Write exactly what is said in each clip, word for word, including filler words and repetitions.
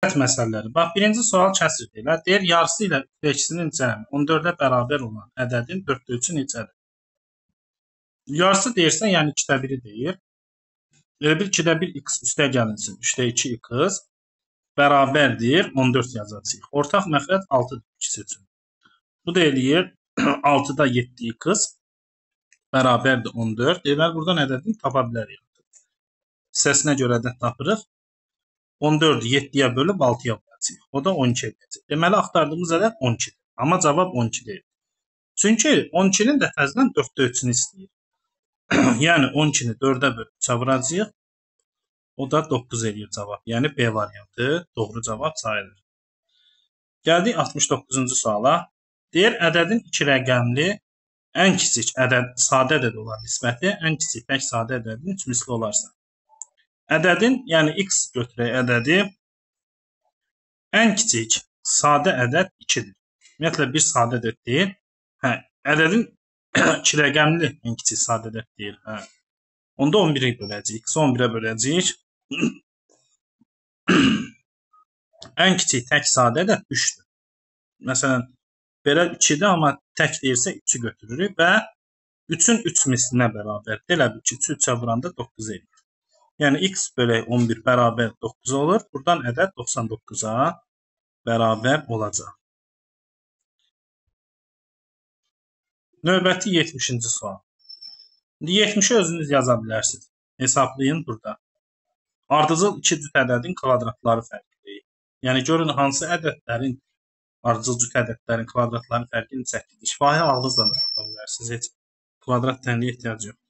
Məsələləri. Bax, birinci sual kəsr elə. Deyir, yarısı ilə üçdə cəmi on dördə bərabər olan ədədin dörddə üçü necədir? Yarısı deyirsən, yəni ikidə biri deyir. Elə bil ikidə bir x üstə gəlinsin. üçdə iki x bərabərdir on dörd yazacağıq. Ortaq məxrəc altıdır ikisi üçün. Bu da eləyir altıda yeddi x bərabərdir on dörd. Deməli, buradan ədədini tapa bilərik. Hissəsinə görə ədəd tapırıq. on dördü yeddiyə bölüb altıya vuracağıq. O da on iki edəcək. Deməli, axtardığımız ədəd on ikidir. Amma cavab on iki deyil. Çünki on ikinin də təzədən dörddə üçünü istəyir. Yəni on ikini dördə bölüb üçə vuracağıq. O da doqquz eləyir cavab. Yəni B variantı doğru cavab sayılır. Gəldik altmış doqquzuncu suala. Deyir, ədədin iki rəqəmli ən kiçik ədəd, sadə ədəd olan nisbəti ən kiçik tək sadə ədədin üç misli olarsa. Ədədin, yəni x götürək ədədi ən kiçik sadə ədəd ikidir. Ümumiyyətlə, bir sadə ədəd deyil. Hə, ədədin iki rəqəmli ən kiçik sadə ədəd deyil. Hə. Onda on birə böləcəyik. X on birə böləcəyik. Ən kiçik tək sadə ədəd üçdür. Məsələn, belə ikidir, amma tək deyirsə üçü götürürük və üçün üç mislinə bərabərdir. Elə bil ki, üçü üçə vuranda doqquz eləyir. Yəni x bölək on bir bərabər doqquz olur. Buradan ədəd doxsan doqquza bərabər olacaq. Növbəti yetmişinci sual. yetmişi özünüz yaza bilərsiniz. Hesablayın burada. Ardıcıl iki cüt ədədin kvadratları fərqlidir. Yəni görün hansı ədədlərin ardıcıl cüt ədədlərin kvadratların fərqini çəkdir. Şifahi ağızla da tapa bilərsiniz. Heç kvadrat tənliyə ehtiyac yox.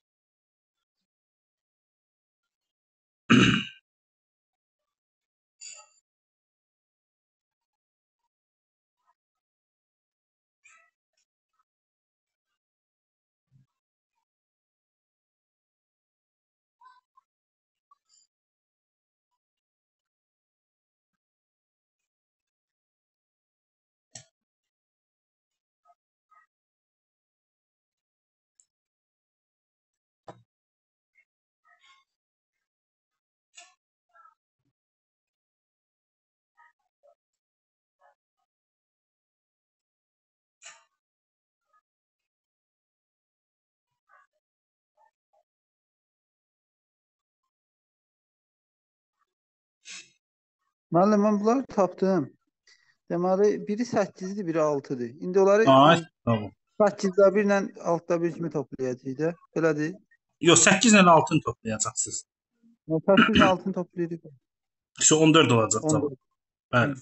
Müəllim, mən bunları tapdım. Deməli, biri səkkizdir, biri altıdır. İndi onları Ay, tamam. səkkizdə bir ilə altıda bir kimi toplayacağıq da. Belədir. Yox, səkkiz ilə altını toplayacaqsınız. səkkiz ilə altını toplayırıq. İşte on dörd olacaq cavab. Bəli.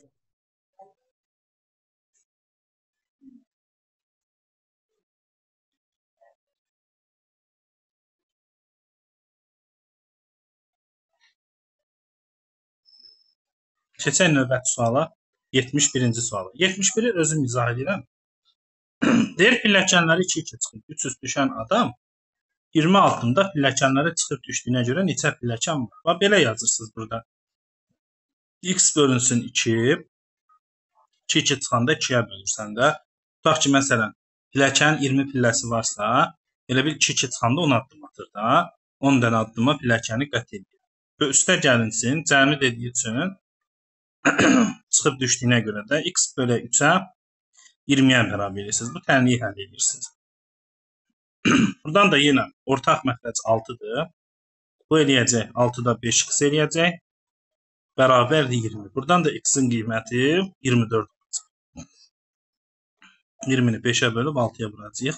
Keçək növbəti suala. yetmiş birinci suala. yetmiş biri özüm izah edirəm. Deyir, pilləkənləri iki iki çıxıb üç üst düşən adam iyirmi altında pilləkənlərə çıxıb düşdüyünə görə neçə pilləkən var? Bax, belə yazırsınız burada. X bölünsün iki. iki iki çıxanda ikiyə bölürsən də. Tutaq ki, məsələn, pilləkənin iyirmi pilləsi varsa, elə bil iki iki çıxanda on addım atır da. on dənə addıma pilləkəni qət edir. Və üstə gəlinsin, cəmi dediyi üçün çıxıb düşdüyünə görə də x bölü üçə iyirmiyə bərabər edirsiniz. Bu tənliyi həll edirsiniz. Buradan da yenə ortaq məxrəc altıdır. Bu eləyəcək altıda beş x eləyəcək. Bərabərdir iyirmi. Buradan da x-in qiyməti iyirmi dörd olacaq. iyirmini beşə bölüb altıya vuracağıq.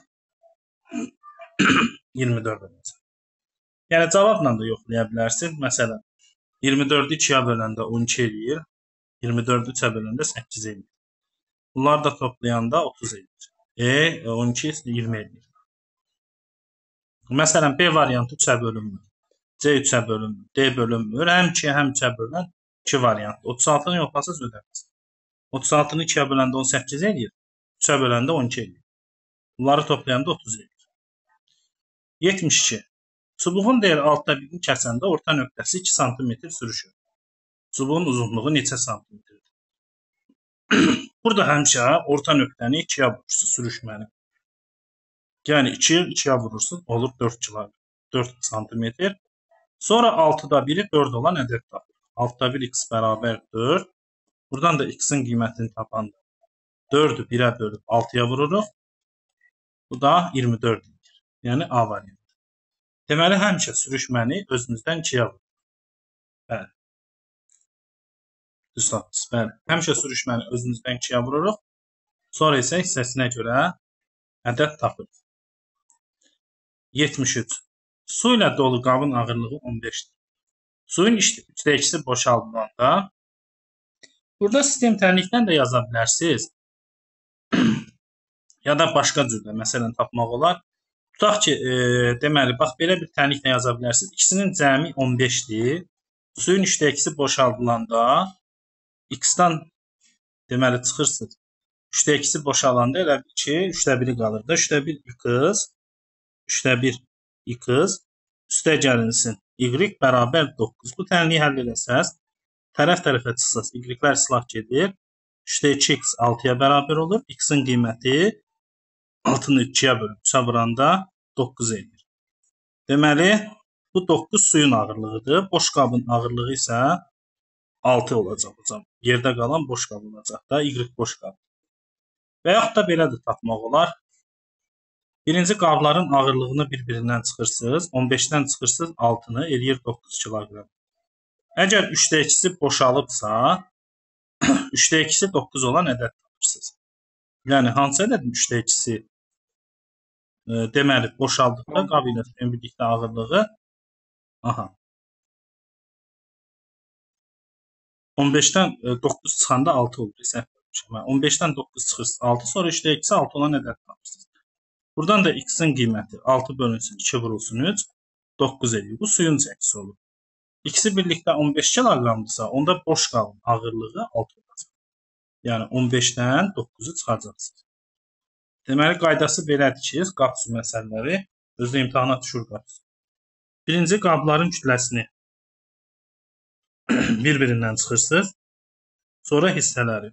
iyirmi dörd olacaq. Yəni cavabla da yoxlaya bilərsiniz. Məsələn, iyirmi dördü ikiyə böləndə on iki eləyir. iyirmi dördü üçə böləndə səkkiz eləyir. Bunları da toplayanda otuz eləyir. E, on iki iyirmi eləyir. Məsələn, B variantı üçə bölünmür. C üçə bölünmür. D bölünmür. Həm ikiyə, həm üçə bölünən iki variant. otuz altını yoxlasız ödəniz. otuz altını ikiyə böləndə on səkkiz eləyir. üçə böləndə on iki eləyir. Bunları toplayanda otuz eləyir. yetmiş iki. Çubuğun deyir altıda birini kəsəndə orta nöqtəsi iki santimetr sürüşür. Çubuğun uzunluğu neçə santimetrdir? Burada həmişə orta nöqtəni ikiyə vurursunuz sürüşməni. Yəni iki ikiyə vurursunuz, olur dörd santimetr. Sonra altıda biri dörd olan ədəd tapır. altıda bir x bərabər dörd. Buradan da x-in qiymətini tapanda dördü birə bölüb altıya vururuq. Bu da iyirmi dörd edir. Yəni A variantı. Deməli, həmişə sürüşməni özümüzdən ikiyə vururuq. Bəli. Düz tapdınız. Bəli. Həmişə sürüşməni özümüzdən ikiyə vururuq. Sonra isə hissəsinə görə ədəd tapırıq. yetmiş üç. Su ilə dolu qabın ağırlığı on beşdir. Suyun üçdə ikisi boşaldılanda, burada sistem tənlikdən də yaza bilərsiniz. Ya da başqa cürdə, məsələn, tapmaq olar. Tutaq ki, e, deməli, bax, belə bir tənliklə yaza bilərsiniz. İkisinin cəmi on beşdir. Suyun üçdə ikisi boşaldılanda, x-dan deməli, çıxırsınız. üçdə ikisi boşalanda elə ki, üçdə biri qalır da. üçdə bir x, üçdə bir x, üstə gəlinsin. Y bərabər doqquz. Bu tənliyi həll edəsəz, tərəf-tərəfə çıxsaz, y-lər silah gedir. üçdə iki x altıya bərabər olur. X-in qiyməti altını ikiyə bölüb üçə vuranda doqquz edir. Deməli, bu doqquz suyun ağırlığıdır. Boş qabın ağırlığı isə altı olacaq hocam. Yerdə qalan boş qab olacaq da, y boş qab. Və yaxud da belə də tapmaq olar. Birinci qabların ağırlığını bir-birindən çıxırsınız. on beşdən çıxırsınız altını, eləyir doqquz kiloqram. Əgər üçdə ikisi boşalıbsa, üçdə ikisi doqquz olan ədəd tapırsınız. Yəni, hansı ədədin üçdə ikisi e, deməli, boşaldıqda qab ilə birlikdə ağırlığı aha, on beşdən doqquz çıxanda altı olur. on beşdən doqquz çıxırsınız altı, sonra üçdə ikisi altı olan ədəd tapırsınız. Buradan da x-in qiyməti altı bölünsün, iki vurulsun üç, doqquz edir. Bu suyun çəkisi olur. İkisi birlikdə on beş kiloqramdırsa, onda boş qabın ağırlığı altı olacaq. Yəni on beşdən doqquzu çıxacaqsınız. Deməli, qaydası belədir ki, qab su məsələləri özü imtahana düşür qab su. Birinci qabların kütləsini bir-birindən çıxırsınız. Sonra hissələri.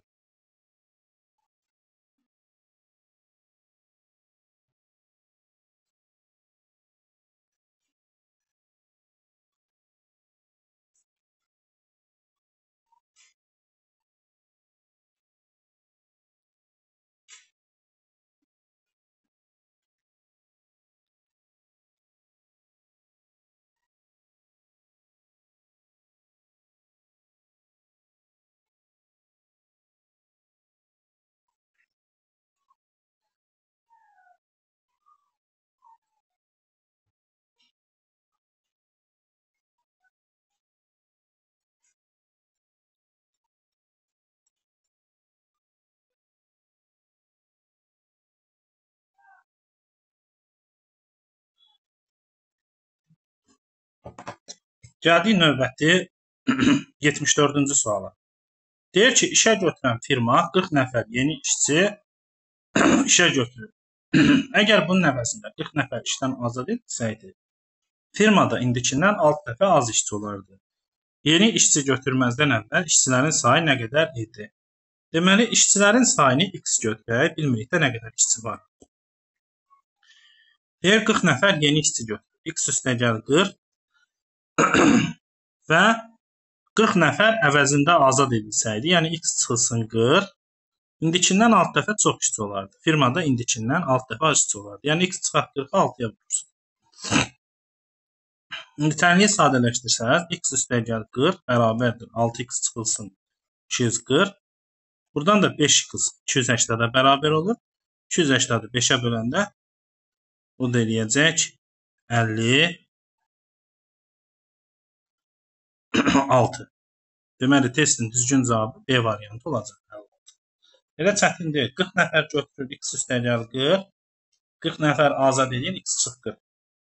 Gəldik növbəti yetmiş dördüncü suala. Deyir ki, işə götürən firma qırx nəfər yeni işçi işə götürür. Əgər bunun əvəzində qırx nəfər işdən azad edilsəydi, firmada indikindən altı dəfə az işçi olardı. Yeni işçi götürməzdən əvvəl işçilərin sayı nə qədər idi? Deməli, işçilərin sayını x götürək, bilmirikdə nə qədər işçi var. Deyir, qırx nəfər yeni işçi götürür. X üstə gəl qırx və qırx nəfər əvəzində azad edilsəydi, yəni x çıxılsın qırx, indikindən altı dəfə çox işçi olardı. Firmada indikindən altı dəfə az işçi olardı. Yəni x çıxaq qırxı altıya vurursun. İndi tənliyi sadələşdirsəz, x üstə gəl qırx bərabərdir. altı x çıxılsın iki yüz qırx. Buradan da beş x iki yüz səksədə bərabər olur. iki yüz səksəni beşə böləndə o da eləyəcək əlli altı. Deməli, testin düzgün cavabı B variantı olacaq. Elə çətin deyil. qırx nəfər götürür, x üstə gəl qırx. qırx nəfər azad edin, x çıx qırx.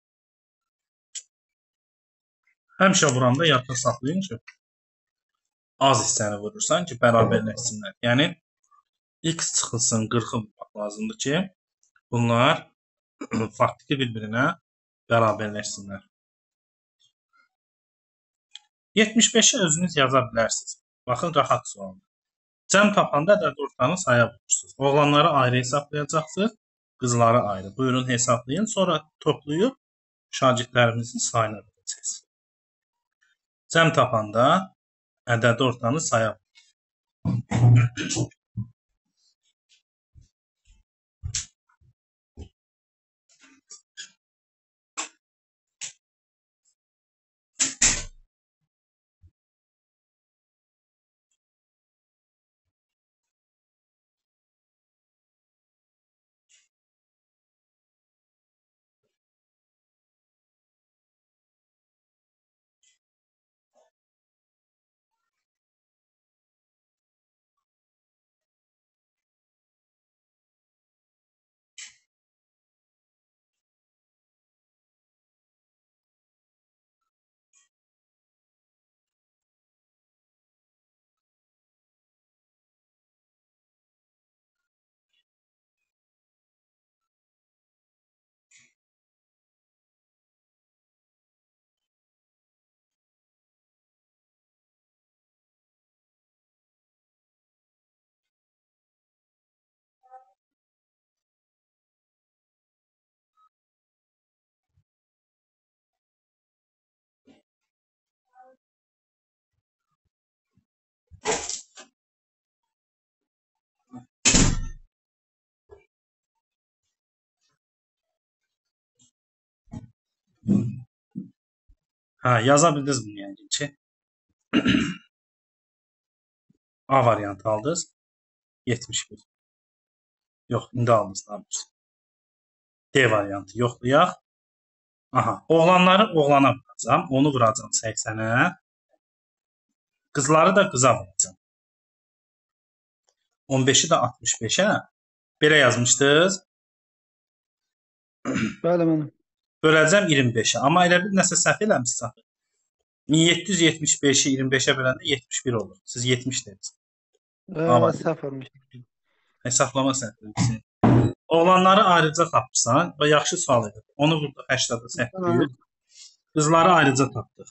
Həmişə vuranda yadda saxlayın ki, az hissəni vurursan ki, bərabərləşsinlər. Yəni, x çıxılsın qırxı vurmaq lazımdır ki, bunlar faktiki bir-birinə bərabərləşsinlər. yetmiş beşi özünüz yaza bilərsiniz. Baxın, rahat sualdır. Cəm tapanda ədəd ortanı saya vurursunuz. Oğlanları ayrı hesablayacaqsınız, qızları ayrı. Buyurun, hesablayın. Sonra toplayıb şagirdlərimizin sayına verəcəksiniz. Cəm tapanda ədəd ortanı saya vurursunuz. Ha, yaza bildiniz bunu yəqin ki. A variantı aldınız. yetmiş bir. Yox, indi aldınız daha doğrusu. D variantı yoxlayaq. Aha, oğlanları oğlana vuracağım. Onu vuracağım səksənə. Qızları da qıza vuracağım. on beşi də altmış beşə. Belə yazmışdınız. Bəli müəllim. Böləcəm iyirmi beşə. Amma elə bir nəsə səhv eləmişsən. min yeddi yüz yetmiş beşi iyirmi beşə böləndə yetmiş bir olur. Siz yetmiş dediniz. Ə, Amma səhv olmuş. hesablama səhvlisin. Oğlanları ayrıca tapırsan və yaxşı sual edib. Onu vurduq həştada səhv yüz. Qızları ayrıca tapdıq.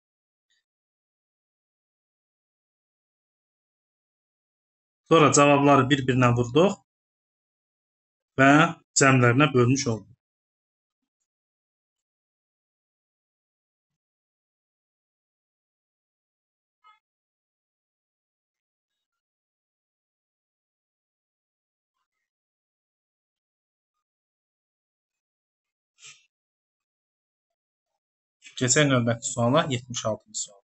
Sonra cavabları bir-birinə vurduq və cəmlərinə bölmüş olduq. Keçək növbəti suala, yetmiş altıncı sual.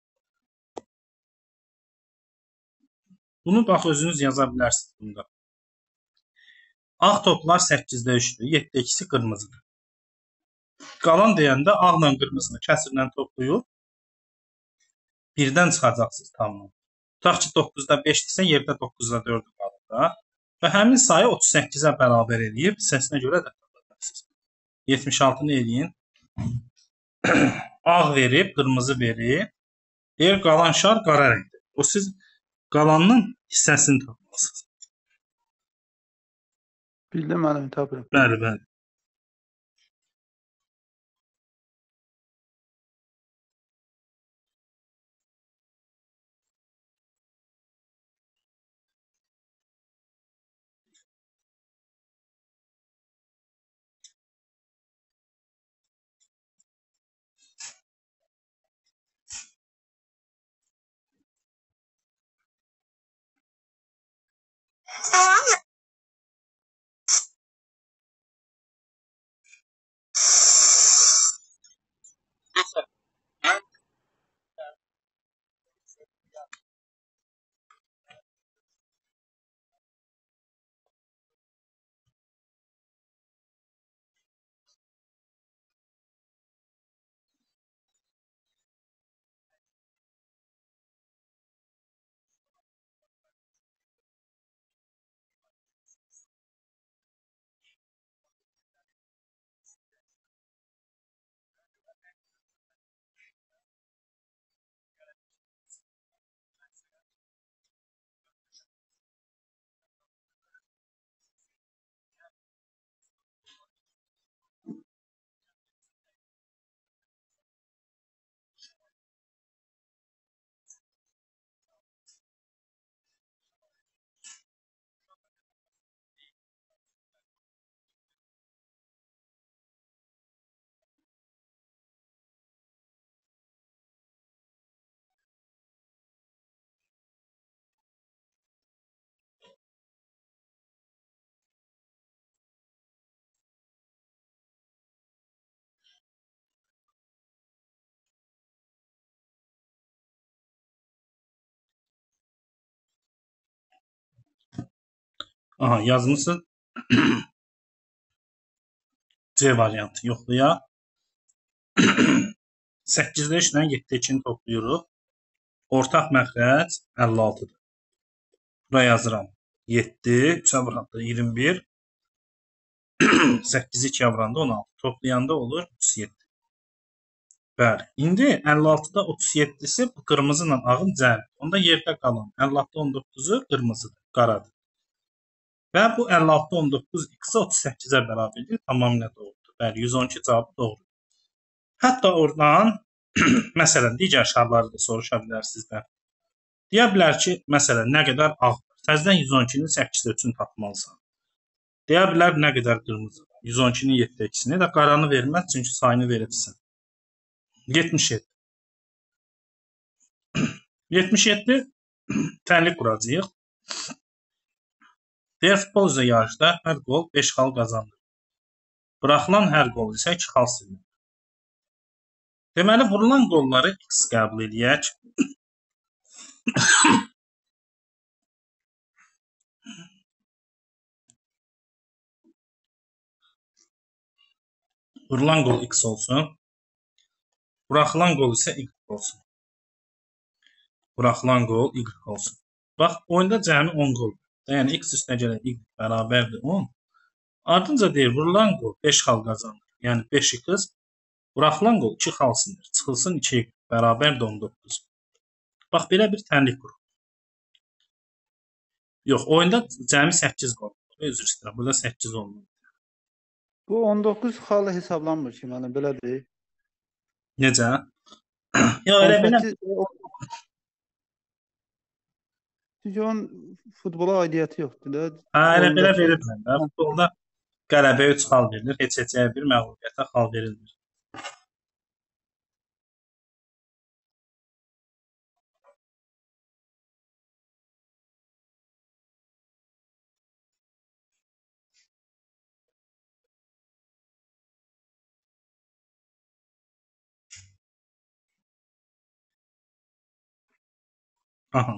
Bunu bax özünüz yaza bilərsiniz bunda. Ağ toplar səkkizdə üçdür, yeddidə ikisi qırmızıdır. Qalan deyəndə ağla qırmızını kəsirlə toplayıb birdən çıxacaqsınız tamam. Tutaq ki doqquzda beşdirsə, yerdə doqquzda dörd qalır da. Və həmin sayı otuz səkkizə bərabər eləyib hissəsinə görə də tapacaqsınız. yetmiş altını eləyin. Ağ verib, qırmızı verib. Deyir qalan şar qara rəngdir. O siz qalanın hissəsini tapmalısınız. Bildim müəllim, tapıram. Bəli, bəli. Aha, yazmısınız. C variantı yoxlayaq. səkkizdə üç ilə yeddi ikini toplayırıq. Ortaq məxrəc əlli altıdır. Buraya yazıram. yeddi, üçə vuranda iyirmi bir, səkkizi ikiyə vuranda on altı. Toplayanda olur otuz yeddi. Bəli. İndi əlli altıda otuz yeddisi bu qırmızı ilə ağın cəmi. Onda yerdə qalan əlli altıda on doqquzu qırmızıdır, qaradır. Və bu əlli altıda on doqquz x otuz səkkizə bərabərdir. Tamamilə doğrudur. Bəli, yüz on iki cavabı doğrudur. Hətta oradan məsələn digər şarları da soruşa bilərsiniz də. Deyə bilər ki, məsələn nə qədər ağ var. Təzədən yüz on ikinin səkkizdə üçünü tapmalısan. Deyə bilər nə qədər qırmızı var. yüz on ikinin yeddi ikisini də qaranı verməz çünki sayını veribsən. yetmiş yeddi. yetmiş yeddi tənlik quracağıq. Deyər futbol üzrə yarışda hər qol beş xal qazandır. Buraxılan hər qol isə iki xal silinir. Deməli, vurulan qolları x qəbul edək. Vurulan qol x olsun. Buraxılan qol isə y olsun. Buraxılan qol y olsun. Bax, oyunda cəmi on qol. Yəni x üstünə gələn y bərabərdir on. Ardınca deyir, vurulan qol beş xal qazanır. Yəni beş x. Buraxılan qol iki xal silinir. Çıxılsın iki y bərabərdir on doqquz. Bax, belə bir tənlik qrup. Yox, oyunda cəmi səkkiz qol. Özür istəyirəm, burada səkkiz olmalı. Bu on doqquz xal hesablanmır ki, mənim belədir. Necə? Yox, elə belə. Çünki onun futbola aidiyyəti yoxdur da. Hə, elə belə verirlər. Futbolda qələbəyə üç xal verilir, heç heçəyə bir məğlubiyyətə xal verilmir. Aha.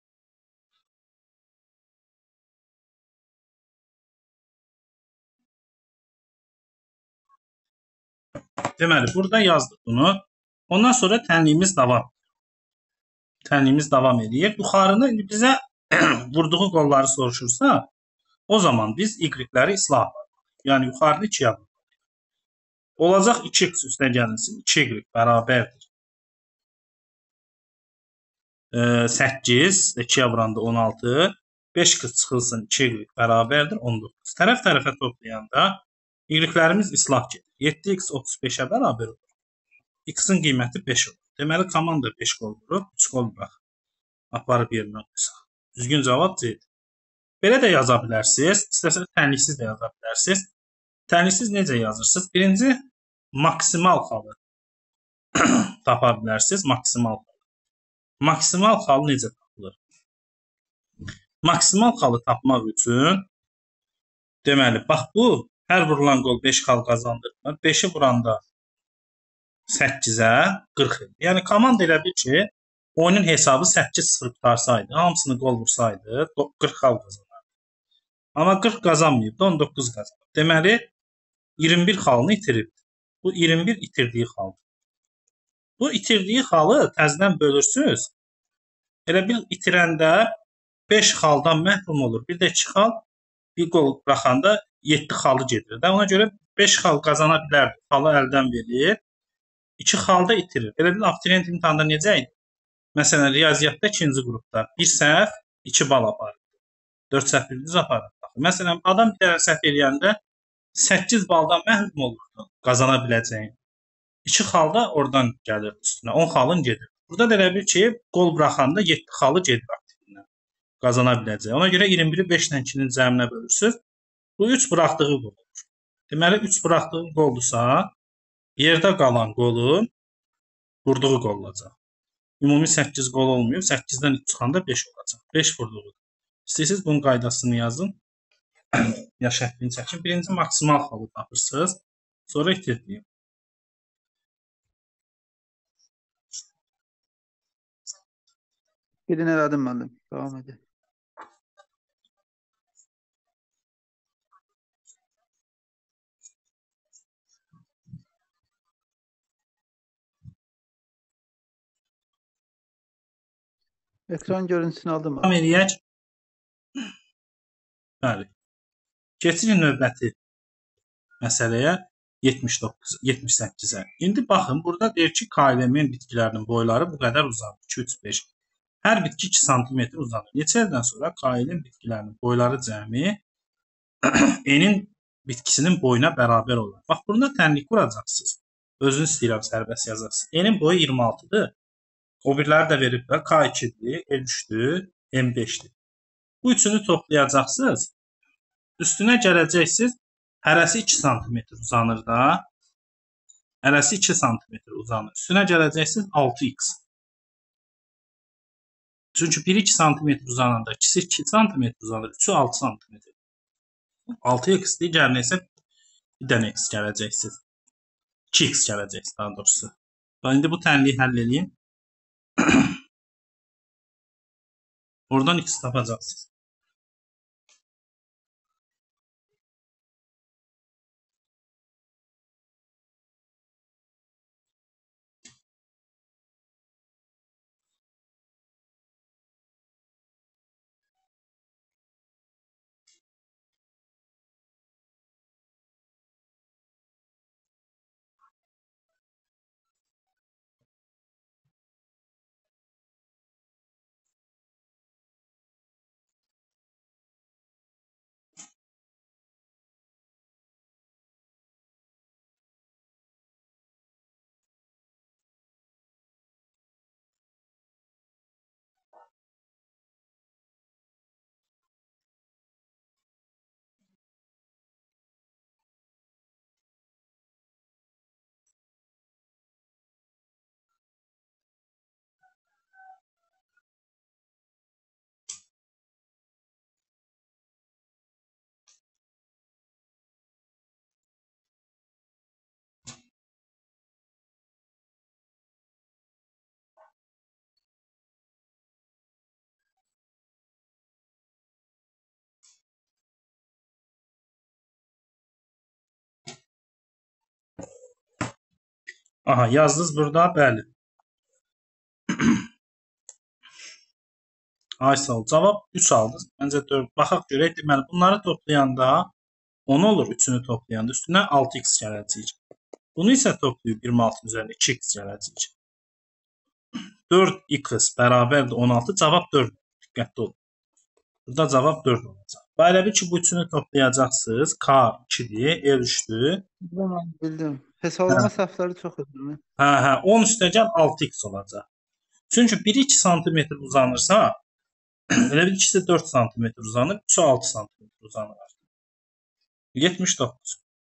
Deməli, burada yazdıq bunu. Ondan sonra tənliyimiz davam. Tənliyimiz davam edir. Yuxarını bizə vurduğu qolları soruşursa, o zaman biz y-ləri islah edirik. Yəni yuxarını ikiyə vururuz. Olacaq iki x üstünə gəlinsin. iki y bərabərdir. səkkiz, ikiyə vuranda on altı. beş x çıxılsın iki y bərabərdir on doqquz. Tərəf tərəfə toplayanda y-lərimiz islah gedir. yeddi x otuz beşə bərabər olur. X-in qiyməti beş olur. Deməli, komanda beş qol vurub, üç qol bırax. Aparıb yerinə qoysaq. Düzgün cavab C-dir. Belə də yaza bilərsiniz. İstəsəz tənliksiz də yaza bilərsiniz. Tənliksiz necə yazırsınız? Birinci, maksimal xalı tapa bilərsiniz. Maksimal xalı. Maksimal xalı necə tapılır? Maksimal xalı tapmaq üçün deməli, bax bu hər vurulan qol beş xal qazandırır. beşi vuranda səkkizə qırx edir. Yəni komanda elə bil ki, oyunun hesabı səkkiz sıfır qutarsaydı, hamısını qol vursaydı, qırx xal qazanardı. Amma qırx qazanmayıb da on doqquz qazanır. Deməli, iyirmi bir xalını itirib. Bu iyirmi bir itirdiyi xaldır. Bu itirdiyi xalı təzədən bölürsünüz. Elə bil itirəndə beş xaldan məhrum olur. Bir də iki xal, bir qol buraxanda yeddi xalı gedir. Ona görə beş xal qazana bilərdi. Xalı əldən verir. iki xalda itirir. Elə bil abituriyent imtahanda necə idi? Məsələn, riyaziyyatda ikinci qrupda bir səhv iki bal aparır. dörd səhv bildiniz aparır. Məsələn, adam bir dənə səhv eləyəndə səkkiz baldan məhrum olurdu qazana biləcəyin. iki xalda oradan gəlir üstünə. on xalın gedir. Burada da elə bil ki, qol buraxanda yeddi xalı gedir aktivindən. Qazana biləcək. Ona görə iyirmi biri beş ilə ikinin cəminə bölürsüz. Bu üç buraxdığı qol olur. Deməli, üç buraxdığı qoldursa, yerdə qalan qolun vurduğu qol olacaq. Ümumi səkkiz qol olmuyor. səkkizdən üç çıxanda beş olacaq. beş vurduğudur. İstəyirsiniz bunun qaydasını yazın. Ya şəklini çəkin. Birinci maksimal xalı tapırsınız. Sonra itirdiyi. Birini elədim müəllim. Davam edək. Ekran görüntüsünü aldım Davam abi. eləyək. Bəli. Keçirik növbəti məsələyə yetmiş doqquz yetmiş səkkizə. İndi baxın, burada deyir ki, K element bitkilərinin boyları bu qədər uzanır. iki, üç, beş. Hər bitki iki santimetr uzanır. Neçə ildən sonra K element bitkilərinin boyları cəmi N-in bitkisinin boyuna bərabər olur. Bax, burada tənlik quracaqsınız. Özünüz istəyirəm sərbəst yazasınız. N-in boyu iyirmi altıdır. O birləri də verib də K ikidir, L üçdür, M beşdir. Bu üçünü toplayacaqsınız. Üstünə gələcəksiniz. Hərəsi iki santimetr uzanır da. Hərəsi iki santimetr uzanır. Üstünə gələcəksiniz altı x. Çünki biri iki santimetr uzananda, ikisi iki santimetr uzanır, üçü altı santimetr. altı x digərinə isə bir dənə x gələcəksiniz. iki x gələcəksiniz daha doğrusu. Və indi bu tənliyi həll edin. Oradan x tapacaqsınız. Aha, yazdınız burada, bəli. Ay sağ ol. Cavab üç aldınız. Məncə dörd. Baxaq görək. Deməli, bunları toplayanda on olur. Üçünü toplayanda üstünə altı x gələcək. Bunu isə toplayıb iyirmi altı üzərində iki x gələcək. dörd x bərabərdir on altı. Cavab dörd. Diqqətli olun. Burada cavab dörd olacaq. Belə bir ki, bu üçünü toplayacaqsınız. K ikidir, L üçdür. Bildim, bildim. Hesablama səhvləri çox ödür. Hə, hə, on üstəgəl altı x olacaq. Çünki biri iki santimetr uzanırsa, elə bir ikisi dörd santimetr uzanır, üçü altı santimetr uzanır. yetmiş doqquz.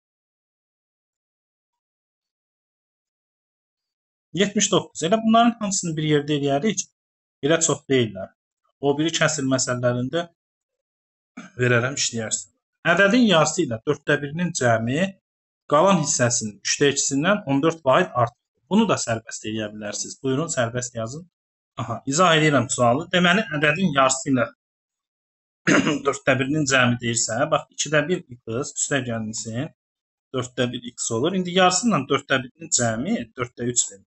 yetmiş doqquz. Elə bunların hamısını bir yerdə eləyərik. Elə çox deyirlər. O biri kəsr məsələlərində verərəm, işləyərsən. Ədədin yarısı ilə dörddə birinin cəmi qalan hissəsinin üçdə ikisindən on dörd vaid artır. Bunu da sərbəst eləyə bilərsiniz. Buyurun, sərbəst yazın. Aha, izah edirəm sualı. Deməli, ədədin yarısı ilə dörddə birinin cəmi deyirsə, bax, ikidə bir x üstə gəlinsin, dörddə bir x olur. İndi yarısı ilə dörddə birinin cəmi dörddə üç verir.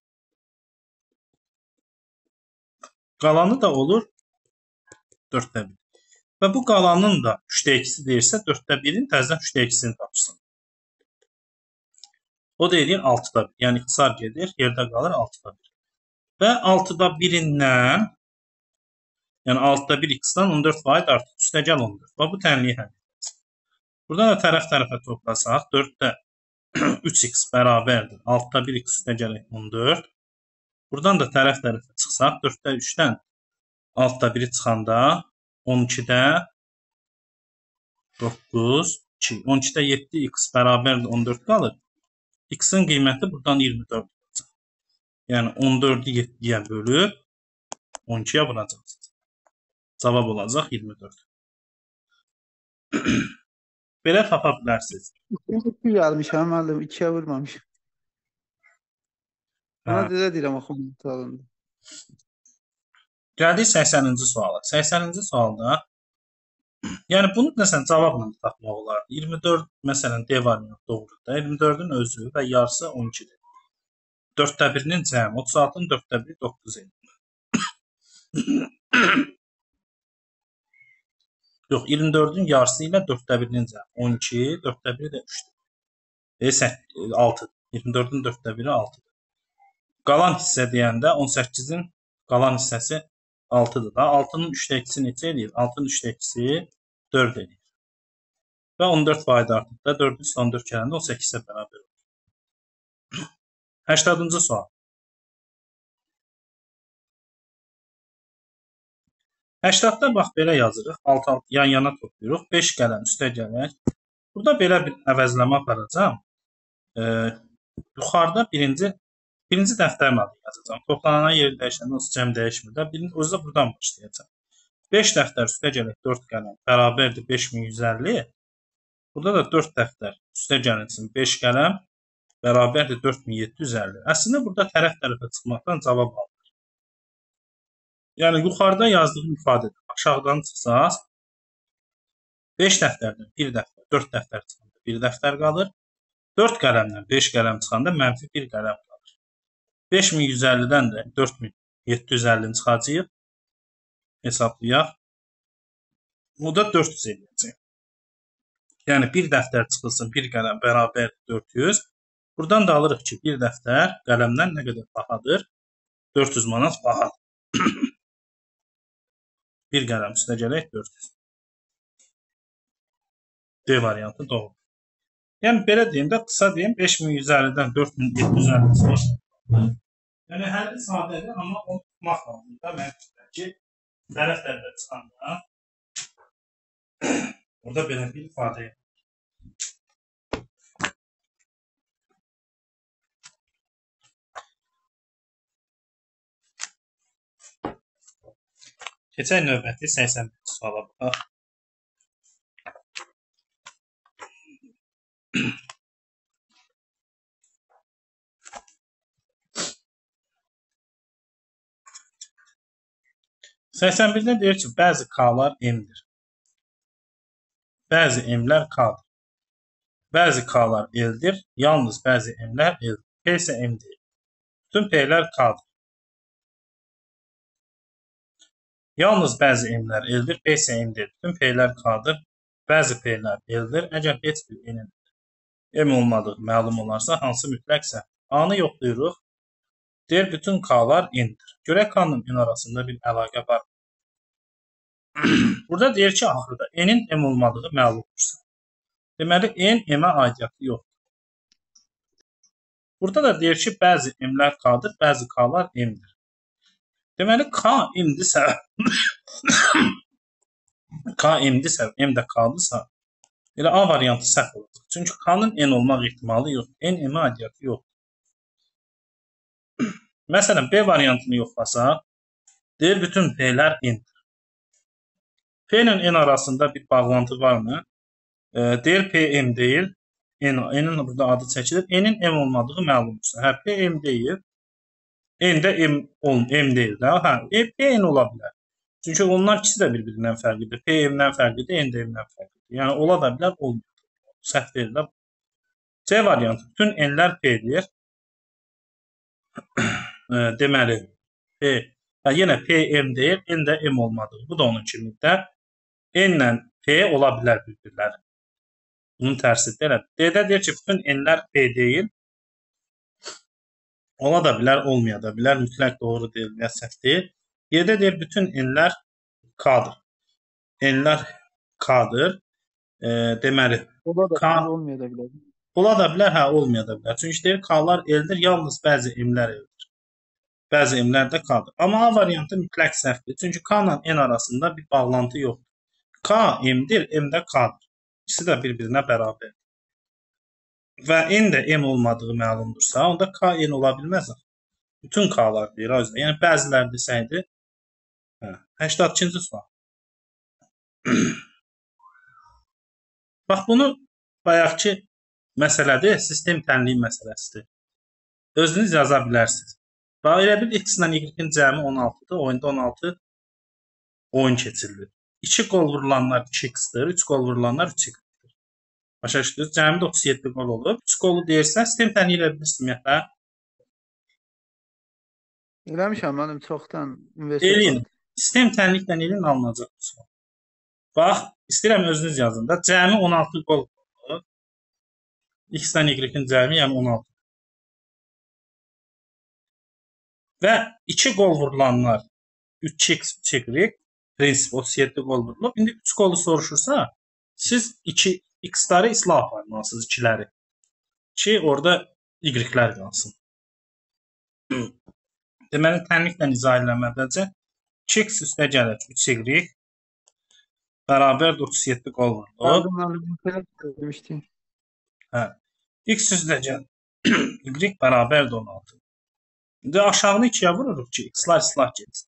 Qalanı da olur dörddə bir. Və bu qalanın da üçdə ikisi deyirsə, dörddə birin təzədən üçdə ikisini tapsın. O da edir altıda bir. Yəni ixtisar gedir, yerdə qalır altıda bir. Və altıda birindən, yəni altıda bir x-dan on dörd vaid artır. Üstəgəl on dörd. Və bu tənliyi həll edəcək. Buradan da tərəf-tərəfə toplasaq, dörddə üç x bərabərdir. altıda bir x üstəgəl on dörd. Buradan da tərəf-tərəfə çıxsaq, dörddə üçdən altıda biri çıxanda on ikidə doqquz, iki. on ikidə yeddi x bərabərdir on dörd qalır. X-in qiyməti buradan iyirmi dörd olacaq. Yəni on dördü yeddiyə bölüb on ikiyə vuracaqsınız. Cavab olacaq iyirmi dörd. Belə tapa bilərsiniz. iki gəlmişəm, müəllim, ikiyə vurmamışam. Ona dedə deyirəm, oxumun alındı. Gəldik səksəninci suala. səksəninci sualda, yəni bunu nəsən cavabla tapmaq olar. iyirmi dörd məsələn D variantı doğrudur. iyirmi dördün özü və yarısı on ikidir. dörddə birinin cəmi otuz altının dörddə biri doqquz edir. Yox, iyirmi dördün yarısı ilə dörddə birinin cəmi. on iki, dörddə biri də üçdür. E, altı. iyirmi dördün dörddə biri altıdır. Qalan hissə deyəndə on səkkizin qalan hissəsi altıdır da. altının üçdə ikisi neçə edir? altının üçdə ikisi dörd edir. Və on dörd faiz artıq da dördün üstə on dörd gələndə on səkkizə bərabər olur. səksəninci sual. səksəddə bax belə yazırıq. altı altı yan yana toplayırıq. beş qələm üstə gələk. Burada belə bir əvəzləmə aparacağam. Ee, yuxarıda birinci birinci dəftərin adını yazacağam. Toplanana yeri dəyişəndə onsuz cəm dəyişmir də. Birinci özü də buradan başlayacağam. beş dəftər üstə gələk dörd qələm bərabərdir beş min yüz əlli. Burada da dörd dəftər üstə gəlinsin beş qələm bərabərdir dörd min yeddi yüz əlli. Əslində burada tərəf tərəfə çıxmaqdan cavab alır. Yəni yuxarıda yazdığım ifadədir. Aşağıdan çıxsaz beş dəftərdən bir dəftər, dörd dəftər çıxanda bir dəftər qalır. dörd qələmdən beş qələm çıxanda mənfi bir qələm qalır. beş min yüz əllidən də dörd min yeddi yüz əllini çıxacağıq. Hesablayaq. Bu da dörd yüz eləyəcək. Yəni bir dəftər çıxılsın bir qələm bərabər dörd yüz. Buradan da alırıq ki, bir dəftər qələmdən nə qədər bahadır? dörd yüz manat bahadır. Bir qələm üstə gələk dörd yüz. D variantı doğru. Yəni belə deyim də, qısa deyim, beş min yüz əllidən dörd min yeddi yüz əlli çıxır. Yəni həlli sadədir, amma onu tutmaq lazım da mənfiqdəki tərəf tərəfə çıxanda burada belə bir ifadə yapılır. Keçək növbəti səksən birinci suala baxaq. səksən birdə deyir ki, bəzi K'lar M'dir. Bəzi M'lər K'dır. Bəzi K'lar L'dir. Yalnız bəzi M'lər L'dir. P isə M deyil. Bütün P'lər K'dır. Yalnız bəzi M'lər L'dir. P isə M deyil. Bütün P'lər K'dır. Bəzi P'lər L'dir. Əgər heç bir N'in M olmadığı məlum olarsa, hansı mütləqsə A'nı yoxlayırıq. Deyir, bütün K'lar N'dir. Görək K'nın N arasında bir əlaqə var. Burada deyir ki, axırda N'in M olmadığı məlumdursa. Deməli, N M-ə aidiyyatı yoxdur. Burada da deyir ki, bəzi M'lər K'dır, bəzi K'lar M'dir. Deməli, K M'dirsə, K M'dirsə, M də K'dırsa, elə A variantı səhv olacaq. Çünki K'nın N olmaq ehtimalı yoxdur. N M-ə aidiyyatı yoxdur. Məsələn, B variantını yoxlasaq, deyir, bütün P'lər N'dir. P ilə N arasında bir bağlantı varmı? E, deyir, P M deyil. N'in burada adı çəkilir. N'in M olmadığı məlumdursa. Hə, P M deyil. N də M, M deyil də. Hə, P N ola bilər. Çünki onlar ikisi də bir-birindən fərqlidir. P M-dən fərqlidir, N də M-dən fərqlidir. Yəni, ola da bilər, olmuyor. Səhv verirlər. C variantı. Bütün N'lər P-dir. E, deməli, P, hə, yenə P M deyil, N də M olmadığı. Bu da onun kimlikdə. N ilə P ola bilər bir-birləri. Bunun tərsidir. Elədir. D-də deyir ki, bütün N'lər P deyil. Ola da bilər, olmaya da bilər. Mütləq doğru deyil, ya səhv deyil. Y-də deyir, bütün N'lər K'dır. N'lər K'dır. E, deməli, Ola da K olmaya da bilər. Ola da bilər, hə, olmaya da bilər. Çünki deyir, K'lar L'dir, yalnız bəzi M'lər L'dir. Bəzi M'lər də K'dır. Amma A variantı mütləq səhvdir. Çünki K ilə N arasında bir bağlantı yoxdur. K M'dir, M də K'dır. İkisi də bir-birinə bərabərdir. Və N də M olmadığı məlumdursa, onda K N ola bilməz. Bütün K'lar deyir, özdə. Yəni, bəzilər desəydi. Hə, səksən ikinci sual. Bax, bunu bayaqki məsələdir, sistem tənliyi məsələsidir. Özünüz yaza bilərsiniz. Bax, elə bir X ilə Y-in cəmi on altıdır. Oyunda on altı oyun keçirilir. iki qol vurulanlar iki X-dir, üç qol vurulanlar üç X-dir. Başa düşdünüz? Cəmi otuz yeddi qol olub. üç qolu deyirsə, sistem tənliyi ilə bilirsin ümumiyyətlə. Eləmişəm, mənim çoxdan Eləyin. Sistem tənliklə ilin alınacaq. Bax, istəyirəm özünüz yazın da. Cəmi on altı qol. X-dən Y-in cəmi yəni on altı. Və iki qol vurulanlar üç x, üç y, prinsip otuz yeddi qol vurulub. İndi üç qolu soruşursa, siz iki x-ləri islah aparmalısınız, ikiləri. Ki, orada y-lər qalsın. Deməli, tənliklə izah eləmədəcə iki x üstə gəlir üç y bərabər otuz yeddi qol vurulub. Hə. X üstə gəlir y bərabər on altı. İndi aşağını ikiyə vururuq ki, x-lar islah getsin.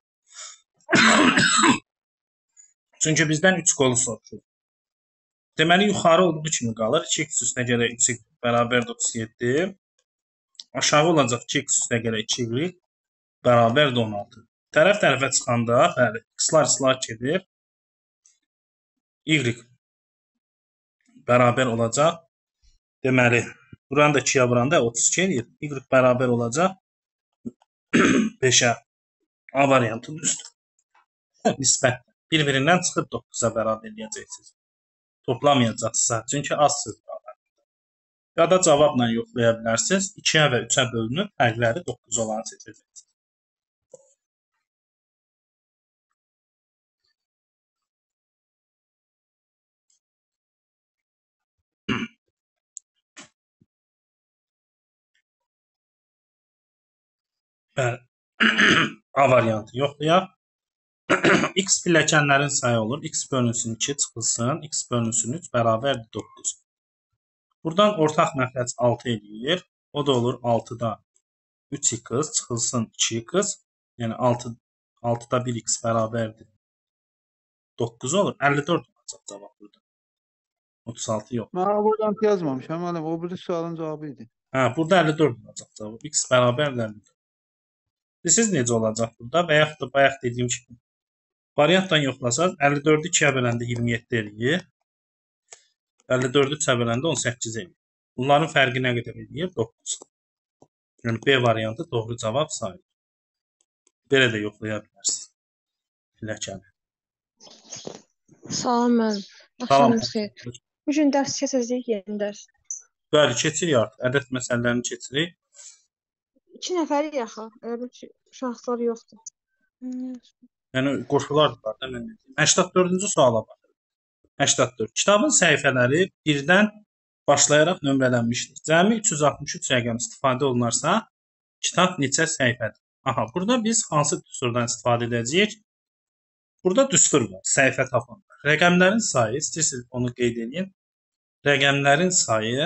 Çünki bizdən üç qolu soruşur. Deməli, yuxarı olduğu kimi qalır. iki x üstə gəlir üç y bərabər otuz yeddi. Aşağı olacaq iki x üstə gəlir iki y bərabər on altı. Tərəf tərəfə çıxanda, bəli, x-lar islah gedir. Y bərabər olacaq. Deməli, buranı da ikiyə vuranda otuz iki edir. Y bərabər olacaq beşə. A variantı düzdür. Nisbət bir-birindən çıxıb doqquza bərabər eləyəcəksiniz. Toplamayacaqsınız. Çünki az söz qalır. Ya da cavabla yoxlaya bilərsiniz. ikiyə və üçə bölünüb fərqləri doqquz olanı seçəcəksiniz. Bəli. A variantı yoxlayaq. X pilləkənlərin sayı olur. X bölünsün iki çıxılsın. X bölünsün üç bərabərdir doqquz. Buradan ortaq məxrəc altı eləyir. O da olur altıda üç x çıxılsın iki x. Yəni altıda bir x bərabərdir doqquz olur. əlli dörd olacaq cavab burada. otuz altı yox. Mən o variantı yazmamışam. Müəllim, o biri sualın cavabı idi. Hə, burada əlli dörd olacaq cavab. X bərabərdir əlli dörd. Siz necə olacaq burada? Və yaxud da bayaq dediyim kimi variantdan yoxlasaq əlli dördü ikiyə böləndə iyirmi yeddi eləyir. əlli dördü üçə böləndə on səkkiz eləyir. Bunların fərqi nə qədər eləyir? doqquz. Yəni B variantı doğru cavab sayılır. Belə də yoxlaya bilərsiniz. Pilləkəni. Salam müəllim. Axşamınız xeyir. Bu gün dərs keçəcəyik, yeni dərs. Bəli, keçirik artıq. Ədəd məsələlərini keçirik. İki nəfəri yaxı. Elə bir ki, şaxslar yoxdur. Yəni qoşulardılar da mən deyim. səksən dördüncü suala baxın. səksən dörd. Kitabın səhifələri birdən başlayaraq nömrələnmişdir. Cəmi üç yüz altmış üç rəqəm istifadə olunarsa, kitab neçə səhifədir? Aha, burada biz hansı düsturdan istifadə edəcəyik? Burada düstur var, səhifə tapın. Rəqəmlərin sayı, istəyirsiniz onu qeyd edin. Rəqəmlərin sayı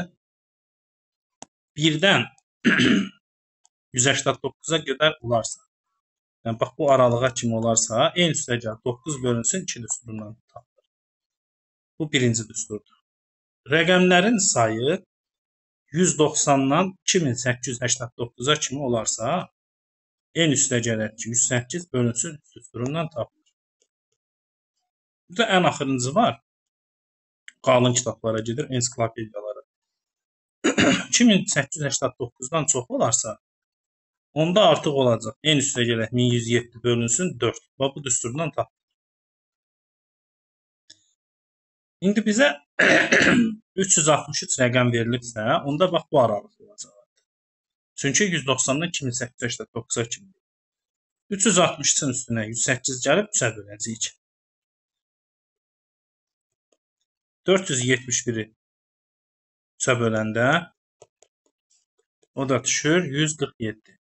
birdən yüz səksən doqquza qədər olarsa, yəni bax bu aralığa kimi olarsa, en üstə gəl doqquz bölünsün iki düsturundan tapılır. Bu birinci düsturdur. Rəqəmlərin sayı yüz doxsandan iki min səkkiz yüz səksən doqquza kimi olarsa, en üstə gələr ki, yüz səkkiz bölünsün üç düsturundan tapılır. Burada ən axırıncı var. Qalın kitablara gedir, ensiklopediyalara. iki min səkkiz yüz səksən doqquzdan çox olarsa, onda artıq olacaq. En üstə gələk min yüz yeddi bölünsün dörd. Və bu düsturdan tapılır. İndi bizə üç yüz altmış üç rəqəm verilibsə, onda bax bu aralıq olacaq. Çünki yüz doxsandan iki min səkkiz yüz səksən doqquza kimi. üç yüz altmış üçün üstünə yüz səkkiz gəlib üçə böləcəyik. dörd yüz yetmiş biri üçə böləndə o da düşür yüz qırx yeddi.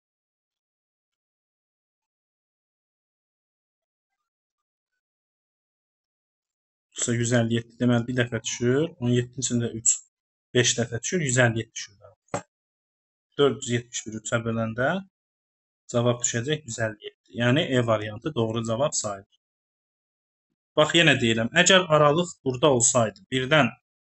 yüz əlli yeddi deməli bir dəfə düşür. on yeddinin içində üç, beş dəfə düşür. yüz əlli yeddi düşür. dörd yüz yetmiş biri üçə böləndə cavab düşəcək yüz əlli yeddi. Yəni E variantı doğru cavab sayılır. Bax yenə deyirəm, əgər aralıq burada olsaydı, birdən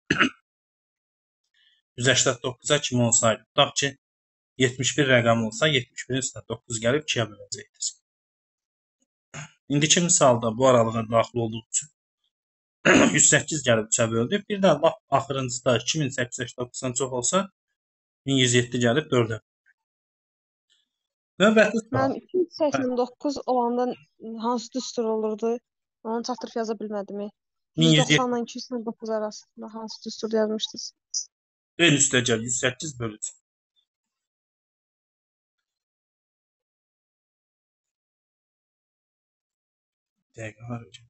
yüz səksən doqquza kimi olsaydı, tutaq ki, yetmiş bir rəqəm olsa, yetmiş birin üstünə doqquz gəlib ikiyə böləcəkdir. İndiki misalda bu aralığa daxil olduğu üçün yüz səkkiz gəlib üçə böldü. Bir də lap axırıncıda iki min səkkiz yüz səksən doqquzdan çox olsa min yüz yeddi gəlib dördə. Növbəti sual. Mənim iki yüz səksən doqquz olanda hansı düstur olurdu? Onu çatdırıb yaza bilmədim. min yüz yüz yetmiş. doxsanla iki yüz səksən doqquz arasında hansı düstur yazmışdınız? En üstə gəl yüz səkkiz bölü üç. Dəqiqə var hocam.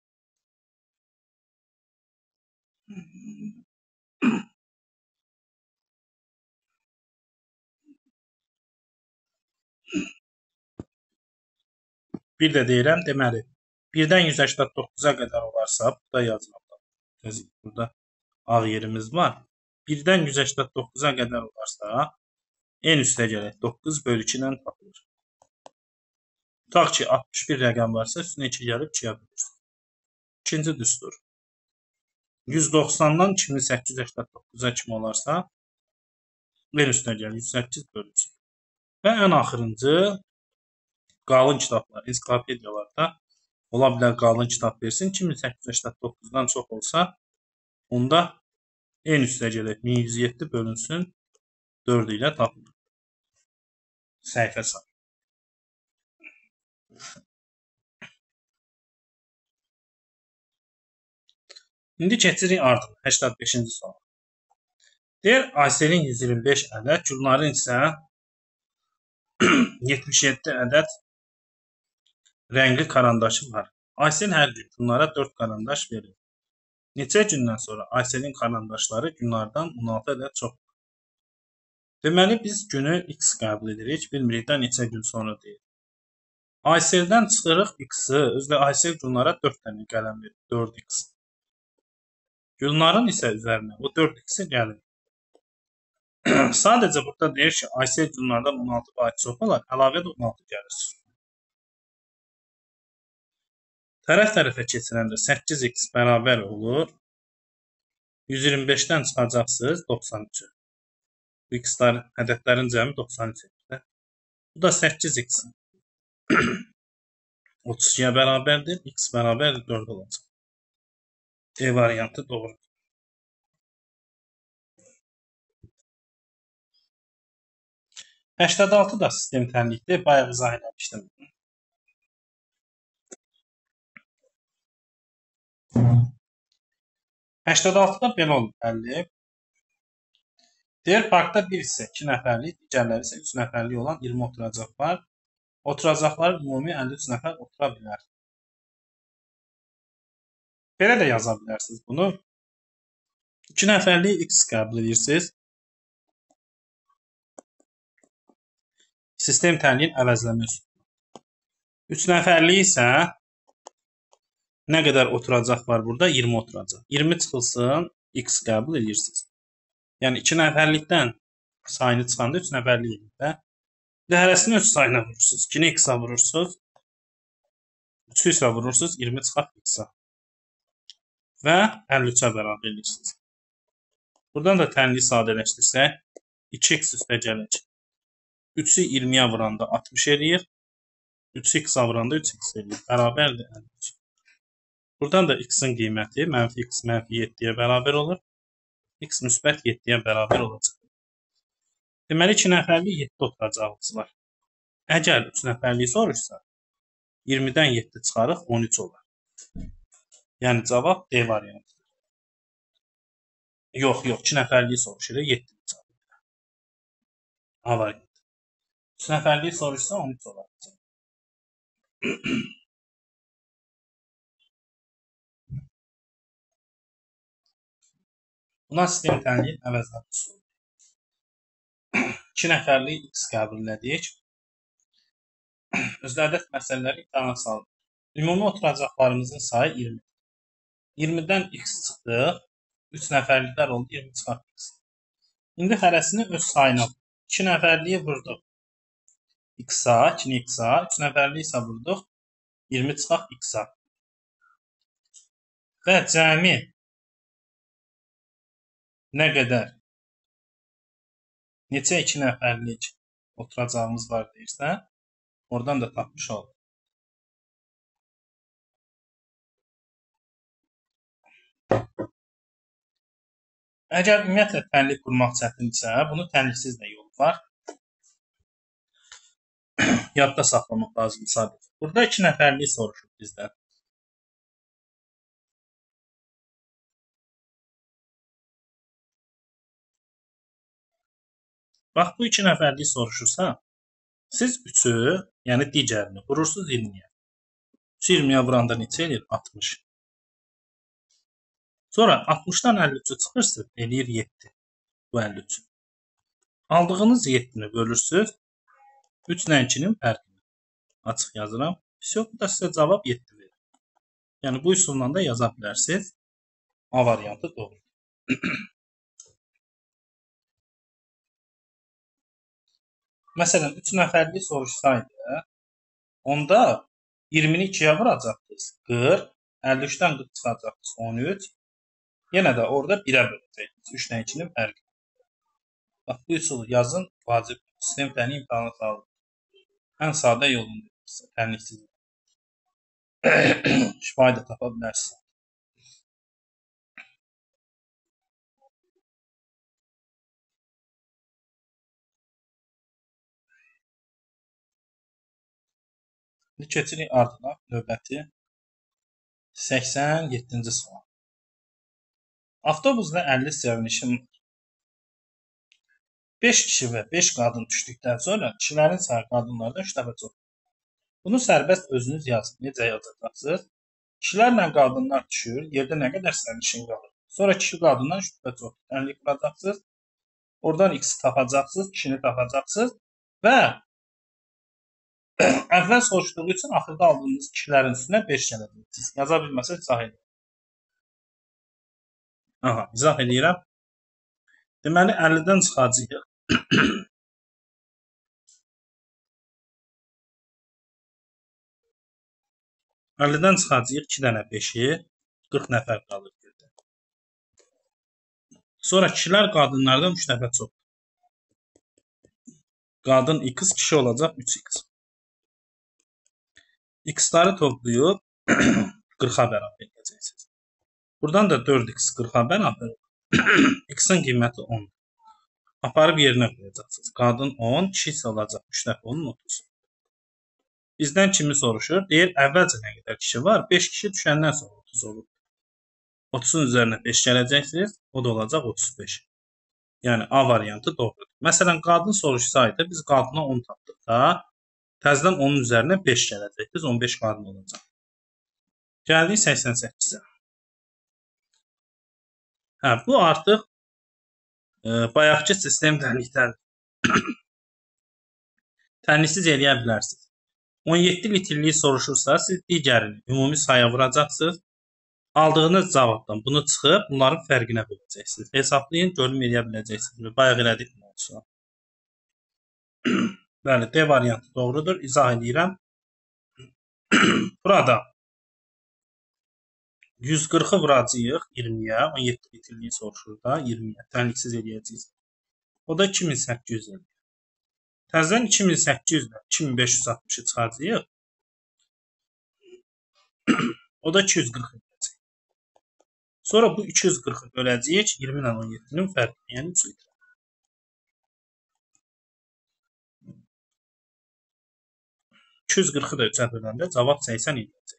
Bir də deyirəm, deməli, birdən yüz səksən doqquza qədər olarsa, burada yazıram. Burada ağ yerimiz var. birdən yüz səksən doqquza qədər olarsa, en üstə gələk doqquz bölü iki ilə tapılır. Tutaq ki, altmış bir rəqəm varsa, üstünə iki gəlib ikiyə bölürsün. İkinci düstur. yüz doxsandan iki min səkkiz yüz səksən doqquza kimi olarsa, en üstə gəl yüz səkkiz bölü üç. Və ən axırıncı qalın kitablar, ensiklopediyalarda ola bilər qalın kitab versin. iki min səkkiz yüz səksən doqquzdan çox olsa, onda en üstə gələk min yüz yeddi bölünsün dörd ilə tapılır. Səhifə sayı. İndi keçirik artıq səksən beşinci sual. Deyir, Ayselin yüz iyirmi beş ədəd, Gülnarın isə yetmiş yeddi ədəd rəngli karandaşı var. Aysel hər gün Gülnara dörd karandaş verir. Neçə gündən sonra Ayselin karandaşları Gülnardan on altı ədəd çox. Deməli, biz günü x qəbul edirik, bilmirik də neçə gün sonra deyir. Ayseldən çıxırıq x-i, özlə Aysel Gülnara dörd dənə qələm verir, dörd x. Gülnarın isə üzərinə o dörd x-i gəlir. Sadəcə burada deyir ki, Aysel Gülnardan on altı faiz çox olar, əlavə də on altı gəlir. Tərəf-tərəfə keçirəndə səkkiz x bərabər olur. yüz iyirmi beşdən çıxacaqsınız doxsan üç. Bu x-lar, ədədlərin cəmi doxsan üç. Bu da səkkiz x otuz ikiyə bərabərdir. X bərabər dörd olacaq. E variantı doğru. səksən altı da sistem tənlikdir. Bayaq izah eləmişdim. səksən altıda belə olur əlli. Deyir, parkda bir isə iki nəfərlik, digərləri isə üç nəfərlik olan iyirmi oturacaq var. Oturacaqlar ümumi əlli üç nəfər otura bilər. Belə də yaza bilərsiniz bunu. iki nəfərlik x qəbul edirsiniz. Sistem tənliyin əvəzləmə üsulu. üç nəfərlik isə nə qədər oturacaq var burada? iyirmi oturacaq. iyirmi çıxılsın, x qəbul edirsiniz. Yəni iki nəfərlikdən sayını çıxanda üç nəfərlik edir. Və hərəsini öz sayına vurursunuz. ikini x-a vurursunuz. üçü isə vurursunuz, iyirmi çıxaq x-a. Və əlli üçə bərabər edirsiniz. Buradan da tənliyi sadələşdirsək, iki x üstə gələk. üçü iyirmiyə vuranda altmış eləyir. üçü x-a vuranda üç x eləyir. Bərabərdir əlli üç. Buradan da x-in qiyməti mənfi x mənfi yeddiyə bərabər olur. X müsbət yeddiyə bərabər olacaq. Deməli, iki nəfərlik yeddi oturacağımız var. Əgər üç nəfərlik soruşsa, iyirmidən yeddi çıxarıq, on üç olar. Yəni, cavab D variantıdır. Yox, yox, iki nəfərlik soruşur, yeddi cavab. A variantı. üç nəfərlik soruşsa, on üç olar. Buna sistem tənliyin əvəzləmə üsulu. iki nəfərlik x qəbul edirik. Özdə ədəd məsələləri imtahana salınır. Ümumi oturacaqlarımızın sayı iyirmi. iyirmidən x çıxdı. üç nəfərliklər oldu, iyirmi çıxaq x. İndi hərəsini öz sayına vurduq. iki nəfərliyi vurduq x-a, ikini x-a, üç nəfərliyi isə vurduq iyirmi çıxaq x-a. Və cəmi nə qədər, neçə iki nəfərlik oturacağımız var deyirsə, oradan da tapmış olduk. Əgər ümumiyyətlə tənlik qurmaq çətindirsə, bunu tənliksiz də yolu var. yadda saxlamaq lazım sadəcə. Burada iki nəfərlik soruşur bizdən. Bax, bu iki nəfərlik soruşursa, siz üçü, yəni digərini vurursunuz iyirmiyə. üç iyirmiyə vuranda neçə eləyir? altmış. Sonra altmışdan əlli üçü çıxırsınız, eləyir yeddi. Bu əlli üç. Aldığınız yeddini bölürsünüz. üç ilə ikinin fərqini. Açıq yazıram. Всё, bu da sizə cavab yeddi verir. Yəni bu üsulla da yaza bilərsiniz. A variantı doğru. Məsələn, üç nəfərlik soruşsaydı, onda iyirmini ikiyə vuracaqdınız. qırx, əlli üçdən qırx çıxacaqdınız. on üç. Yenə də orada birə böləcəksiniz. üç ilə ikinin fərqi. Bax, bu üsulu yazın, vacib. Sistem təni imtahana salın. Ən sadə yolunu deyirsə, tənliksiz. Şifahi də tapa bilərsiniz. Keçirik ardına növbəti səksən yeddinci sual. Avtobusda əlli sərnişin var. beş kişi və beş qadın düşdükdən sonra kişilərin sayı qadınlardan üç dəfə çox. Bunu sərbəst özünüz yazın. Necə yazacaqsınız? Kişilərlə qadınlar düşür. Yerdə nə qədər sərnişin qalır? Sonra kişi qadından üç dəfə çox. Əlli quracaqsınız. Oradan x tapacaqsınız, kişini tapacaqsınız və əvvəl soruşduğu üçün axırda aldığınız kişilərin üstünə beş gələcəksiniz. Yaza bilməsəz izah edin. Aha, izah edirəm. Deməli, əllidən çıxacağıq. əllidən çıxacağıq iki dənə beşi, qırx nəfər qalır. Sonra kişilər qadınlardan üç dəfə çox. Qadın x, kişi olacaq üç x. X-ları toplayıb qırxa bərabər edəcəksiniz. Buradan da dörd x qırxa bərabər. X-in qiyməti on. Aparıb yerinə qoyacaqsınız. Qadın on, kişi isə olacaq üç dəfə onun otuz. Bizdən kimi soruşur? Deyir, əvvəlcə nə qədər kişi var? beş kişi düşəndən sonra otuz olur. otuzun üzərinə beş gələcəksiniz. O da olacaq otuz beş. Yəni A variantı doğrudur. Məsələn, qadın soruşsaydı, biz qadına on tapdıq da, təzədən onun üzərinə beş gələcəkdir. on beş qadın olacaq. Gəldik səksən səkkizə. Hə, bu artıq e, bayaqki sistem tənlikdən tənliksiz eləyə bilərsiniz. on yeddi litrliyi soruşursa, siz digərini ümumi saya vuracaqsınız. Aldığınız cavabdan bunu çıxıb, bunların fərqinə böləcəksiniz. Hesablayın, görün eləyə biləcəksiniz. Bayaq elədik mi olsa. Bəli, D variantı doğrudur. İzah edirəm. Burada yüz qırxı vuracağıq iyirmiyə. on yeddi litrliyi soruşur da iyirmiyə. Tənliksiz eləyəcəyik. O da iki min səkkiz yüz eləyir. Təzədən iki min səkkiz yüz ilə iki min beş yüz altmışı çıxacağıq. O da iki yüz qırx eləyəcək. Sonra bu iki yüz qırxı böləcəyik iyirmi ilə on yeddinin fərqini, yəni üç litr. iki yüz qırxı da üçə böləndə cavab səksən eləyəcək.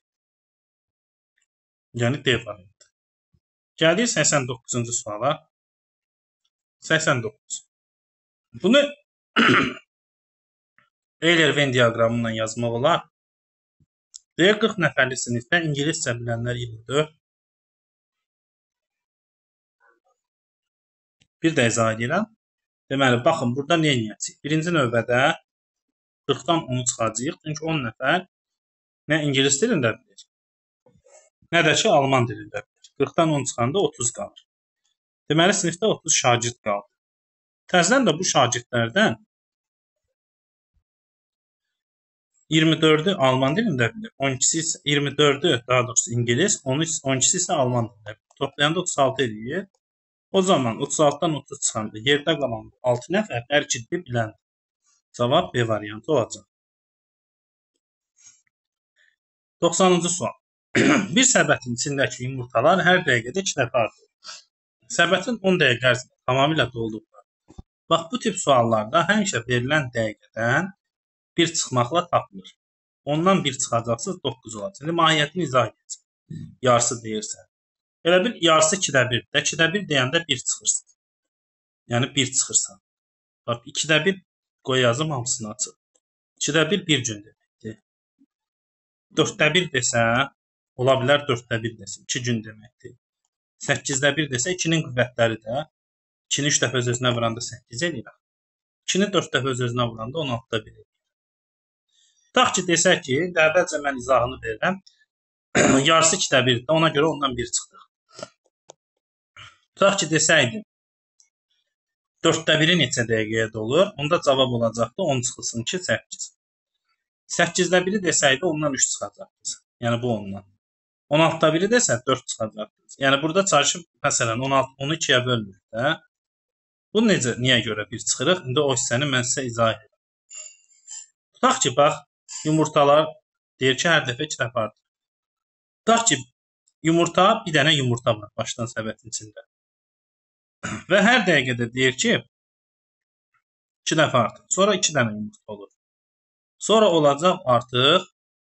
Yəni D variantı. Gəldik səksən doqquzuncu suala. səksən doqquz. Bunu Euler-Venn diaqramı ilə yazmaq olar. Deyir, qırx nəfərli sinifdə ingiliscə bilənlər iyirmi dörd. Bir də izah edirəm. Deməli, baxın, burada nə edəcəyik? Birinci növbədə qırxdan onu çıxacağıq. Çünki on nəfər nə ingilis dilində bilir, nə də ki, alman dilində bilir. qırxdan on çıxanda otuz qalır. Deməli, sinifdə otuz şagird qaldı. Təzədən də bu şagirdlərdən iyirmi dördü alman dilində bilir. on ikisi isə iyirmi dördü, daha doğrusu ingilis, on ikisi isə alman dilində bilir. Toplayanda otuz altı eləyir. O zaman otuz altıdan otuz çıxanda yerdə qalan altı nəfər hər iki dili biləndir. Cavab B variantı olacaq. doxsanıncı sual. Bir səbətin içindəki yumurtalar hər dəqiqədə iki dəfə artır. Səbətin on dəqiqə ərzində tamamilə dolduqda. Bax, bu tip suallarda həmişə verilən dəqiqədən bir çıxmaqla tapılır. Ondan bir çıxacaqsınız, doqquz olacaq. İndi mahiyyətini izah edəcəm. Yarısı deyirsən. Elə bir yarısı ikidə birdir. ikidə bir deyəndə bir çıxırsan. Yəni bir çıxırsan. Bax, ikidə bir qoy yazım hamısını açıq. ikidə bir bir gün deməkdir. dörddə bir desən, ola bilər dörddə bir desin, iki gün deməkdir. səkkizdə bir desə ikinin qüvvətləri də ikini üç dəfə öz-özünə vuranda səkkiz eləyir. ikini dörd dəfə öz-özünə vuranda on altıda bir eləyir. Tutaq ki, desək ki, əvvəlcə mən izahını verirəm. Yarısı ikidə birdir. Ona görə ondan bir çıxdıq. Tutaq ki, desəydim dörddə biri neçə dəqiqəyə dolur? Onda cavab olacaqdı on çıxılsın iki, səkkiz. səkkizdə biri desəydi ondan üç çıxacaqdı. Yəni bu ondan. on altıda biri desə dörd çıxacaqdı. Yəni burada çalışıb məsələn on altı onu ikiyə bölmür də. Bu necə, niyə görə bir çıxırıq? İndi o hissəni mən sizə izah edirəm. Tutaq ki, bax, yumurtalar deyir ki, hər dəfə iki dəfə artır. Tutaq ki, yumurta, bir dənə yumurta var başdan səbətin içində. Və hər dəqiqədə deyir ki, iki dəfə artır. Sonra iki dənə yumurta olur. Sonra olacaq artıq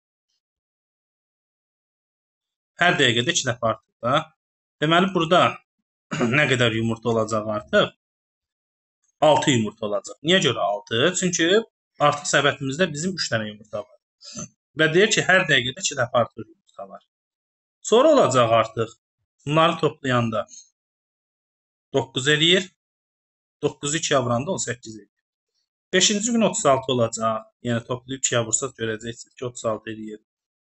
hər dəqiqədə iki dəfə artır da. Deməli, burada nə qədər yumurta olacaq artıq? altı yumurta olacaq. Niyə görə altı? Çünki artıq səbətimizdə bizim üç dənə yumurta var. Və deyir ki, hər dəqiqədə iki dəfə artır yumurta var. Sonra olacaq artıq. Bunları toplayanda doqquz eləyir. doqquzu ikiyə vuranda on səkkiz eləyir. beşinci gün otuz altı olacaq. Yəni toplayıb ikiyə vursaq görəcəksiniz ki, otuz altı eləyir.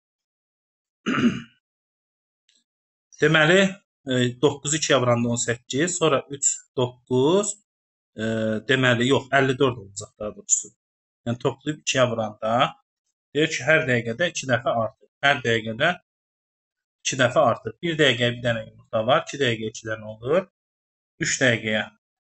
Deməli, doqquzu ikiyə vuranda on səkkiz, sonra üç, doqquz, e, deməli, yox, əlli dörd olacaq daha doğrusu. Yəni toplayıb ikiyə vuranda deyir ki, hər dəqiqədə iki dəfə artır. Hər dəqiqədə iki dəfə artır. bir dəqiqəyə bir dənə yumurta var, iki dəqiqəyə iki dənə olur. üç dəqiqəyə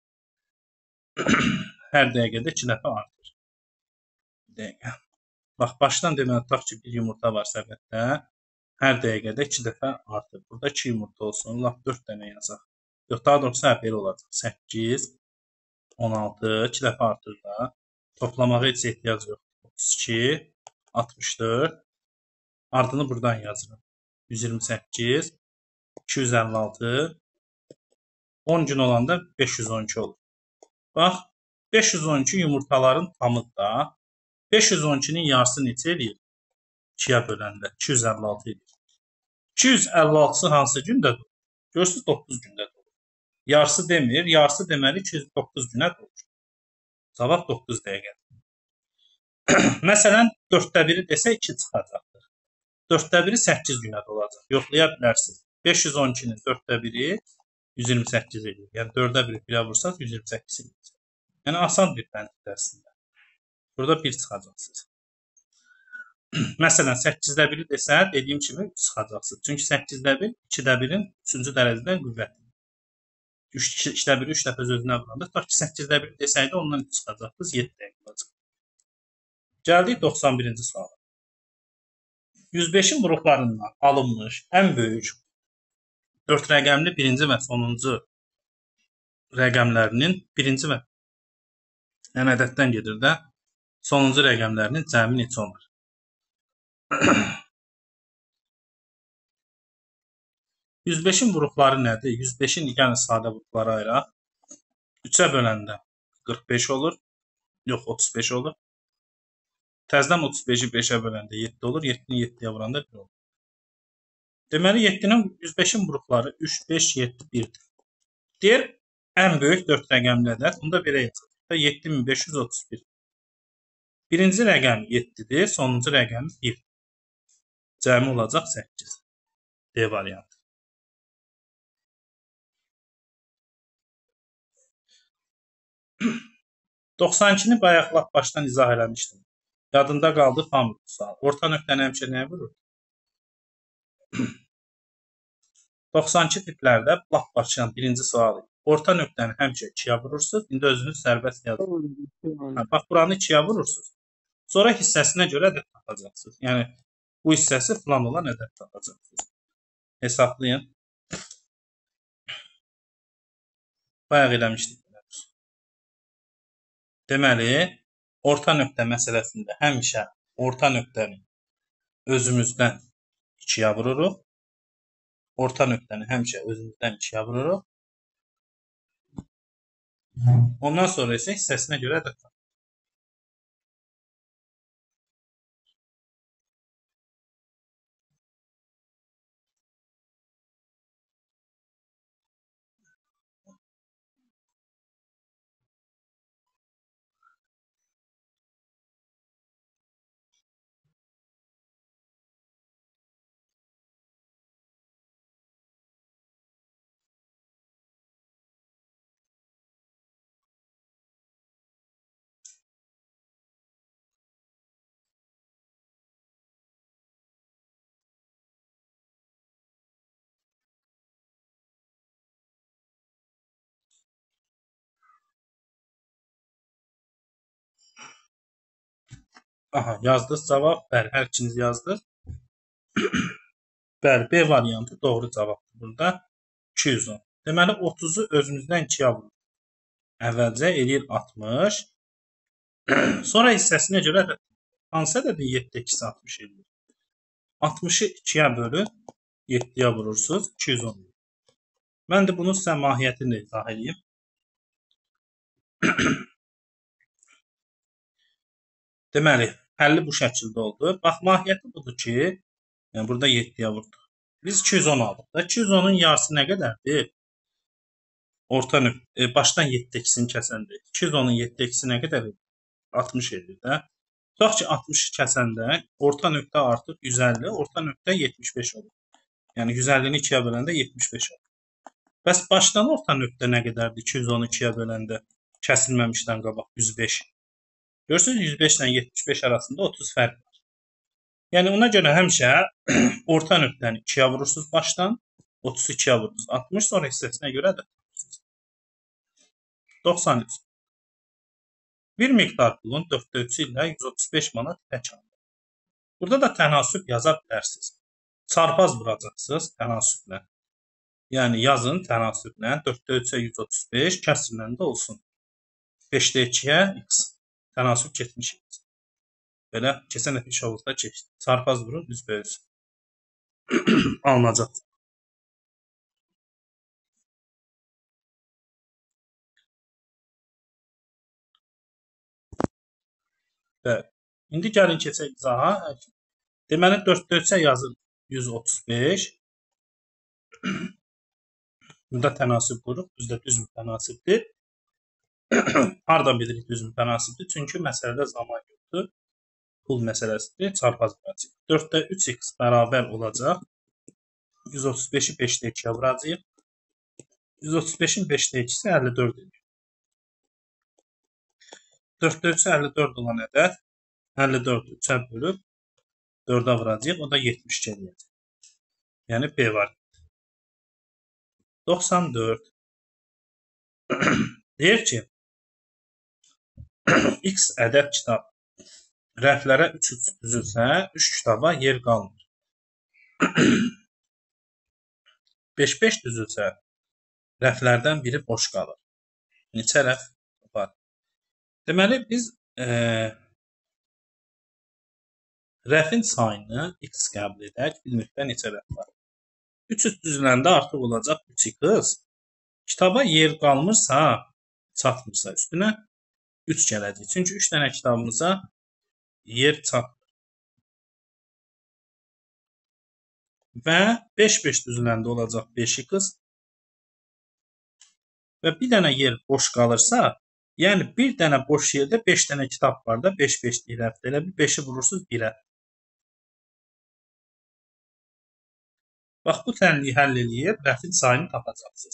hər dəqiqədə iki dəfə artır. Bir dəqiqə. Bax, başdan deməli, tutaq ki, bir yumurta var səbətdə. Hər dəqiqədə iki dəfə artır. Burada iki yumurta olsun. Lap dörd dənə yazaq. Yox, daha doğrusu hə, belə olacaq. səkkiz, on altı, iki dəfə artır da. Toplamağa heç ehtiyac yox. otuz iki, altmış dörd. Ardını buradan yazırım. yüz iyirmi səkkiz, iki yüz əlli altı. on gün olanda beş yüz on iki olur. Bax, beş yüz on iki yumurtaların tamıdır da. beş yüz on ikinin yarısı neçə eləyir? ikiyə böləndə iki yüz əlli altı eləyir. iki yüz əlli altısı hansı gündə olur? Görürsünüz, doqquz gündə olur. Yarısı demir, yarısı deməli iki yüz doqquz günə olur. Cavab doqquz dəqiqə. Məsələn, dörddə biri desə iki çıxacaqdır. dörddə biri səkkiz günə olacaq. Yoxlaya bilərsiniz. beş yüz on ikinin dörddə biri yüz iyirmi səkkiz edir. Yəni dördə biri birə vursaq yüz iyirmi səkkiz edir. Yəni asan bir bənddir əslində. Burada bir çıxacaqsınız. Məsələn, səkkizdə biri desə, dediyim kimi üç çıxacaqsınız. Çünki səkkizdə bir, ikidə birin üçüncü dərəcədən qüvvətlidir. ikide bir üç dəfə öz-özünə vuranda, tutaq ki, səkkizdə bir desəydi, ondan üç çıxacaqdınız, yeddi dəqiqə olacaq. Gəldik doxsan birinci suala. yüz beşin qruplarından alınmış ən böyük dörd rəqəmli birinci və sonuncu rəqəmlərinin birinci və yəni ədəddən gedir də, sonuncu rəqəmlərinin cəmi neçə olur? yüz beşin qrupları nədir? yüz beşin yəni sadə qruplara ayıraq. üçə böləndə qırx beş olur. Yox, otuz beş olur. Təzədən otuz beşi beşə böləndə yeddi olur. yeddini yeddiyə vuranda bir olur. Deməli, yeddinin yüz beşin qrupları üç, beş, yeddi, birdir. Deyir, ən böyük dörd rəqəmli ədəd. Onda belə yazılır. yeddi min beş yüz otuz bir. Birinci rəqəm yeddidir, sonuncu rəqəm bir. Cəmi olacaq səkkiz. D variantı. doxsan ikini bayaq lap başdan izah eləmişdim. Yadında qaldı family sual. Orta nöqtəni həmişə nəyə vurur? doxsan iki tiplərdə lap başdan birinci sual. Orta nöqtəni həmişə ikiyə vurursunuz. İndi özünüz sərbəst yazın. Bax, buranı ikiyə vurursunuz. Sonra hissəsinə görə ədəd tapacaqsınız. Yəni, bu hissəsi falan olan ədəd tapacaqsınız. Hesablayın. Bayaq eləmişdik. Deməli, orta nöqtə məsələsində həmişə orta nöqtəni özümüzdən ikiyə vururuq. Orta nöqtəni həmişə özümüzdən ikiyə vururuq. Ondan sonra isə hissəsinə görə ədəd tapırıq. Aha, yazdınız cavab. Bəli, hər ikiniz yazdınız. Bəli, B variantı doğru cavabdır burada. iki yüz on. Deməli, otuzu özümüzdən ikiyə vurur. Əvvəlcə eləyir altmış. Sonra hissəsinə görə də hansı ədədin yeddi ikisi altmış eləyir? altmışı ikiyə bölün, yeddiyə vurursunuz, iki yüz on. Mən də bunun sizə mahiyyətini izah edeyim. Deməli, həlli bu şəkildə oldu. Bax, mahiyyəti budur ki, yəni burada yeddiyə vurduq. Biz iki yüz on aldıq da. iki yüz onun yarısı nə qədərdir? Orta nöqtə, e, başdan yeddi ikisini kəsəndə. iki yüz onun yeddi ikisi nə qədərdir? altmış edir də. Tutaq ki, altmışı kəsəndə orta nöqtə artıq yüz əlli, orta nöqtə yetmiş beş olur. Yəni yüz əllini ikiyə böləndə yetmiş beş olur. Bəs başdan orta nöqtə nə qədərdir? iki yüz onu ikiyə böləndə kəsilməmişdən qabaq yüz beş. Görürsünüz, yüz beş ilə yetmiş beş arasında otuz fərq var. Yəni ona görə həmişə orta nöqtəni ikiyə vurursunuz başdan, otuz ikiyə vurursunuz altmış, sonra hissəsinə görə də doxsan üç. Bir miqdar pulun dörddə üçü ilə yüz otuz beş manat tək alınır. Burada da tənasüb yaza bilərsiniz. Çarpaz vuracaqsınız tənasüblə. Yəni yazın tənasüblə dörddə üçə yüz otuz beş, kəsilən də olsun. beşdə ikiyə x. Tənasüb getmiş. Belə keçən dəfə şovuzda keçdi. Çarpaz vurun, üz böyüsün. Alınacaq. Bəli. İndi gəlin keçək izaha. Deməli, dörddə üçə yazın yüz otuz beş. Burada tənasüb vuruq. Düzdə düz mütənasibdir. Hardan bilirik düz mütənasibdir? Çünki məsələdə zaman yoxdur. Pul məsələsidir. Çarpaz vuracaq. dörddə üç x bərabər olacaq. yüz otuz beşi beşdə ikiyə vuracaq. yüz otuz beşin beşdə ikisi əlli dörd edir. dörddə üçü əlli dörd olan ədəd əlli dördü üçə bölüb dördə vuracaq. O da yetmiş gələcək. Yəni B var. doxsan dörd. Deyir ki, x ədəd kitab rəflərə üç üç düzülsə, üç kitaba yer qalmır. beş beş düzülsə, rəflərdən biri boş qalır. Neçə rəf var? Deməli, biz e, rəfin sayını x qəbul edək. Bilmirikdə neçə rəf var. üç üç düzüləndə artıq olacaq üç x. Kitaba yer qalmırsa, çatmırsa üstünə üç gələcək. Çünki üç dənə kitabımıza yer çatmır. Və beş beş düzüləndə olacaq beş x. Və bir dənə yer boş qalırsa, yəni bir dənə boş yerdə beş dənə kitab var da, beş beş deyirəm. Elə bir beşi vurursunuz birə. Bax, bu tənliyi həll eləyib, rəfin sayını tapacaqsınız.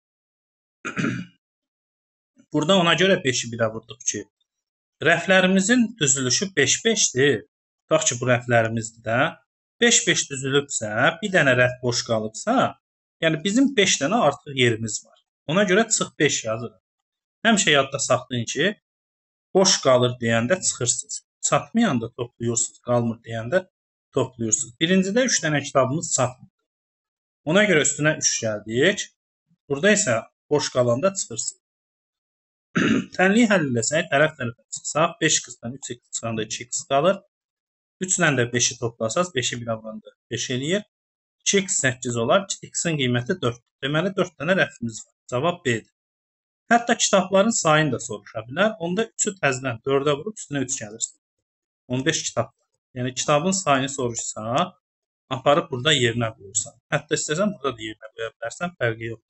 Burada ona görə beşi birə vurduq ki, rəflərimizin düzülüşü beş beşdir. Tutaq ki, bu rəflərimizdir də. beş beş düzülübsə, bir dənə rəf boş qalıbsa, yəni bizim beş dənə artıq yerimiz var. Ona görə çıx beş yazırıq. Həmişə yadda saxlayın ki, boş qalır deyəndə çıxırsınız. Çatmayanda toplayırsınız, qalmır deyəndə toplayırsınız. Birincidə üç dənə kitabımız çatmır. Ona görə üstünə üç gəldik. Burada isə boş qalanda çıxırsınız. Tənliyi həll eləsək, tərəf tərəfə çıxsaq, beş x-dan üç x çıxanda iki x qalır. üç ilə də beşi toplasaq, beşi bir vuranda beş eləyir. iki x səkkiz olar. X-in qiyməti dörd. Deməli dörd dənə rəfimiz var. Cavab B-dir. Hətta kitabların sayını da soruşa bilər. Onda üçü təzədən dördə vurub üstünə üç gəlir. on beş kitab var. Yəni kitabın sayını soruşsa, aparıb burada yerinə qoyursan. Hətta istəsən burada da yerinə qoya bilərsən, fərqi yoxdur.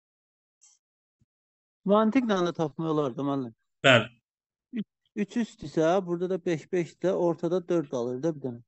Mantiqlə də tapmaq olardı müəllim. Bəli. üç üst isə burada da beş beş də ortada dörd qalır da bir dənə.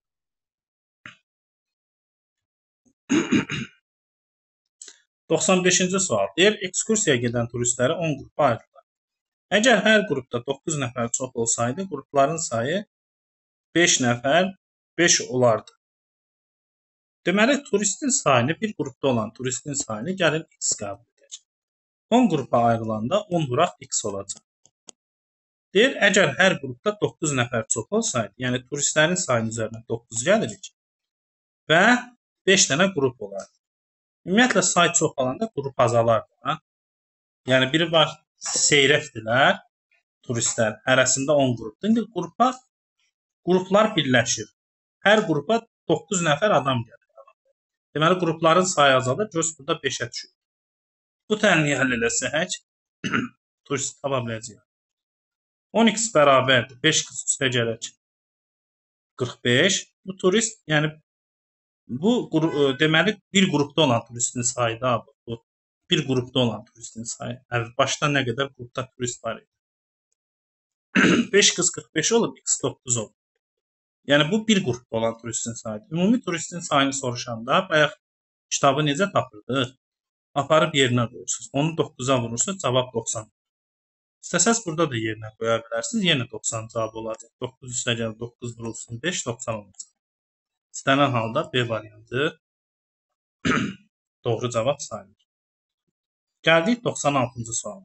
doxsan beşinci sual. Deyir, ekskursiyaya gedən turistləri on qrupa ayırdılar. Əgər hər qrupda doqquz nəfər çox olsaydı, qrupların sayı beş nəfər beş olardı. Deməli, turistin sayını, bir qrupda olan turistin sayını gəlin x qəbul edəcək. on qrupa ayrılanda on vuraq x olacaq. Deyir, əgər hər qrupda doqquz nəfər çox olsaydı, yəni turistlərin sayının üzərinə doqquz gəlirik və beş dənə qrup olardı. Ümumiyyətlə, say çox olanda qrup azalardı. Ha? Yəni, biri var, seyrəkdirlər, turistlər, hərəsində on qrupdur. İndi qrupa, qruplar birləşir. Hər qrupa doqquz nəfər adam gəlir. Deməli, qrupların sayı azalır, göz burada beşə düşür. Bu tənliyi həll eləsək, turist tapa biləcəyik. on x bərabərdir. beş x üstə gələk. qırx beş. Bu turist, yəni bu deməli bir qrupda olan turistin sayı da bu. Bir qrupda olan turistin sayı. Yəni başda nə qədər qrupda turist var idi. beş x qırx beş olub, x doqquz olub. Yəni bu bir qrupda olan turistin sayıdır. Ümumi turistin sayını soruşanda bayaq kitabı necə tapırdıq? Aparıb yerinə qoyursunuz. Onu doqquza vurursunuz, cavab doxsan. İstəsəz burada da yerinə qoya bilərsiniz. Yenə doxsan cavab olacaq. doqquz üstə gəl, doqquz vurulsun, beş, doxsan olacaq. İstənilən halda B variantı doğru cavab sayılır. Gəldik doxsan altıncı suala.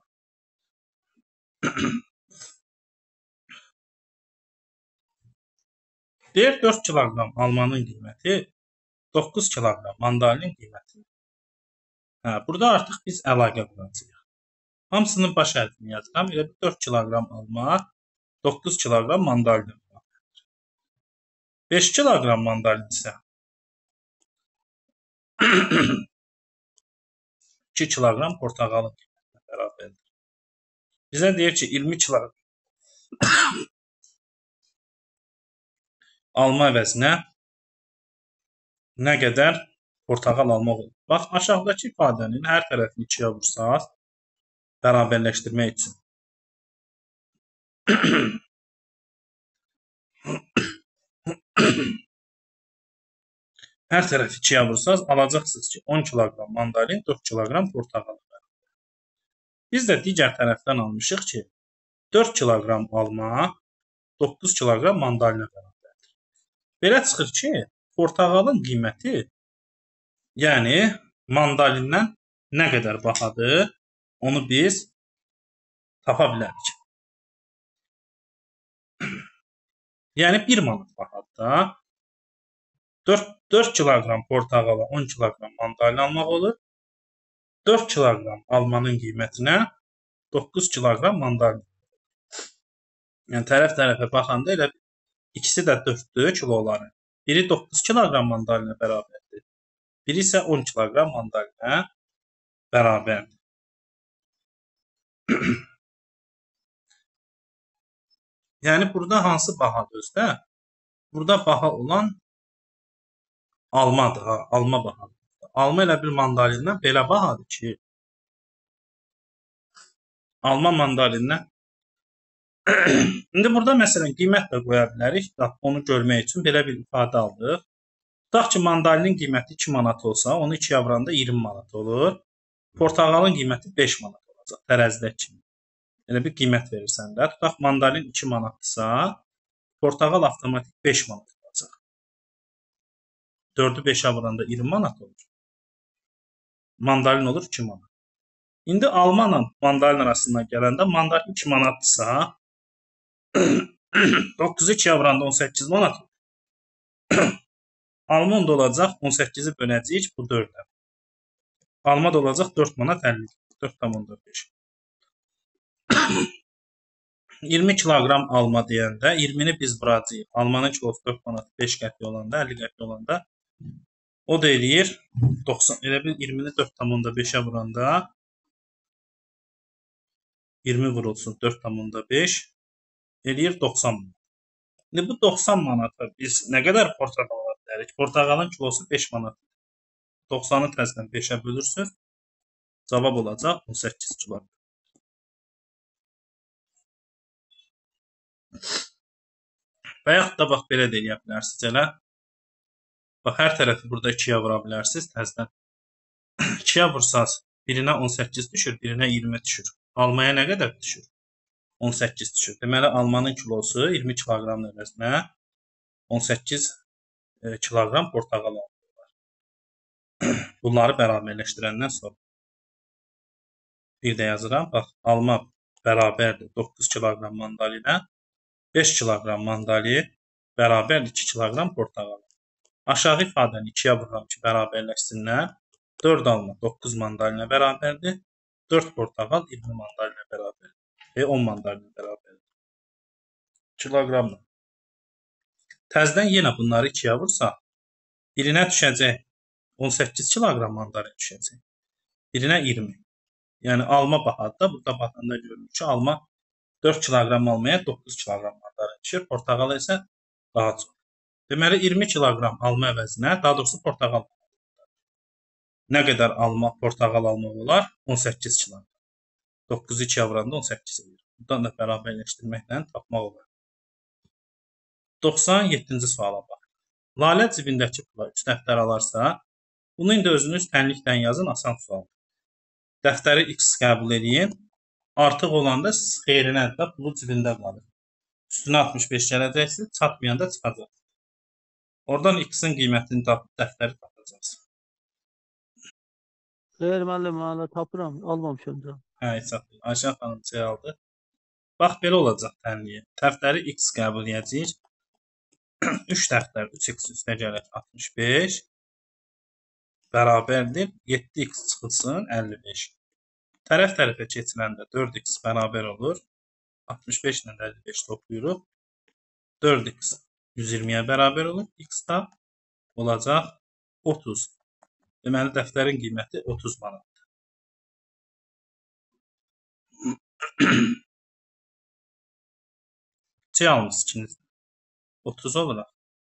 Deyir, dörd kiloqram almanın qiyməti doqquz kiloqram mandalinin qiymətidir. Hə, burada artıq biz əlaqə quracağıq. Hamısının baş hərfini yazıram. Elə dörd kiloqram alma, doqquz kiloqram mandalin. beş kiloqram mandalin isə iki kiloqram portağalın qiymətinə bərabərdir. Bizə deyir ki, iyirmi kiloqram alma əvəzinə nə qədər portağal almaq olur. Bax, aşağıdakı ifadənin hər tərəfini ikiyə vursaq, bərabərləşdirmək üçün. Hər tərəfi ikiyə vursaq, alacaqsınız ki, on kiloqram mandalin, dörd kiloqram portağal. Biz də digər tərəfdən almışıq ki, dörd kiloqram alma, doqquz kiloqram mandalinə bərabərdir. Belə çıxır ki, portağalın qiyməti, yəni mandalindən nə qədər bahadır, onu biz tapa bilərik. Yəni bir manat bahadır. dörd kiloqram portağala on kiloqram mandalin almaq olur. dörd kiloqram almanın qiymətinə doqquz kiloqram mandalin. Yəni tərəf tərəfə baxanda elə ikisi də dörddür kiloları. Biri doqquz kiloqram mandalinə bərabərdir. Biri isə on kiloqram mandalinə bərabərdir. Yəni burada hansı bahadır özdə? Burada baha olan almadır, ha, alma bahadır. Alma elə bir mandalindən belə bahadır ki, alma mandalindən İndi burada məsələn qiymət də qoya bilərik. Onu görmək üçün belə bir ifadə aldıq. Tutaq ki, mandalinin qiyməti iki manat olsa, onu ikiyə vuranda iyirmi manat olur. Portağalın qiyməti beş manat olacaq tərəzidəki. Elə bir qiymət verirsən də. Tutaq mandalin iki manatdırsa, portağal avtomatik beş manat olacaq. dördü beşə vuranda iyirmi manat olur. Mandalin olur iki manat. İndi alma ilə mandalin arasından gələndə mandalin iki manatdırsa, doqquzu ikiyə vuranda on səkkiz manat olur. Alma onda olacaq, on səkkizi böləcəyik bu dördə. Alma da olacaq dörd manat əlli. dörd tam on dörd beş. iyirmi kiloqram alma deyəndə iyirmini biz vuracağıq. Almanın kilosu dörd manat beş qəpik olanda, əlli qəpik olanda o da eləyir doxsan. Elə bil iyirmini dörd tam onda beşə vuranda iyirmi vurulsun dörd tam onda beş eləyir doxsan manat. İndi bu doxsan manata biz nə qədər portağal ala bilərik? Portağalın kilosu beş manat. doxsanı təzədən beşə bölürsüz. Cavab olacaq on səkkiz kiloqram. Və yaxud da bax belə də edə bilərsiniz elə. Bax hər tərəfi burada ikiyə vura bilərsiniz təzədən. ikiyə vursaz birinə on səkkiz düşür, birinə iyirmi düşür. Almaya nə qədər düşür? on səkkiz düşür. Deməli almanın kilosu iyirmi kiloqram əvəzinə on səkkiz kiloqram portağal alırlar. Bunları bərabərləşdirəndən sonra bir də yazıram. Bax alma bərabərdir doqquz kiloqram mandalinə, beş kiloqram mandali bərabərdir iki kiloqram portağal. Aşağı ifadəni ikiyə vururam ki, bərabərləşsinlər. dörd alma doqquz mandalinə bərabərdir. dörd portağal iyirmi mandalinə bərabərdir. E on mandalinə bərabərdir. Kiloqramla. Təzədən yenə bunları ikiyə vursaq, birinə düşəcək on səkkiz kiloqram mandalina düşəcək. Birinə iyirmi. Yəni alma bahadır da, burada baxanda görünür ki, alma dörd kiloqram almaya doqquz kiloqram mandalina düşür. Portağal isə daha çox. Deməli iyirmi kiloqram alma əvəzinə, daha doğrusu portağal. Nə qədər alma, portağal almaq olar? on səkkiz kiloqram. doqquzu ikiyə vuranda on səkkiz edir. Buradan da bərabərləşdirməklə tapmaq olar. doxsan yeddinci suala bax. Lalə cibindəki pula üç dəftər alarsa, bunu indi özünüz tənlikdən yazın, asan sual. Dəftəri X qəbul edin. Artıq olanda siz xeyrinə də pulu cibində qalır. Üstünə altmış beş gələcəksiniz, çatmayanda çıxacaq. Oradan X-in qiymətini tapıb dəftəri tapacaqsınız. Xeyr müəllim, hala tapıram, almamışam canım. Hə, çatdı. Ayşən xanım C aldı. Bax belə olacaq tənliyə. Dəftəri X qəbul edəcəyik. üç dəftər üç x üstə gəlir altmış beş bərabərdir yeddi x çıxılsın əlli beş. Tərəf tərəfə keçiləndə dörd x bərabər olur. altmış beş ilə əlli beş toplayırıq. dörd x yüz iyirmiyə bərabər olur. X da olacaq otuz. Deməli dəftərin qiyməti otuz manatdır. C almış ikiniz. otuz olaraq.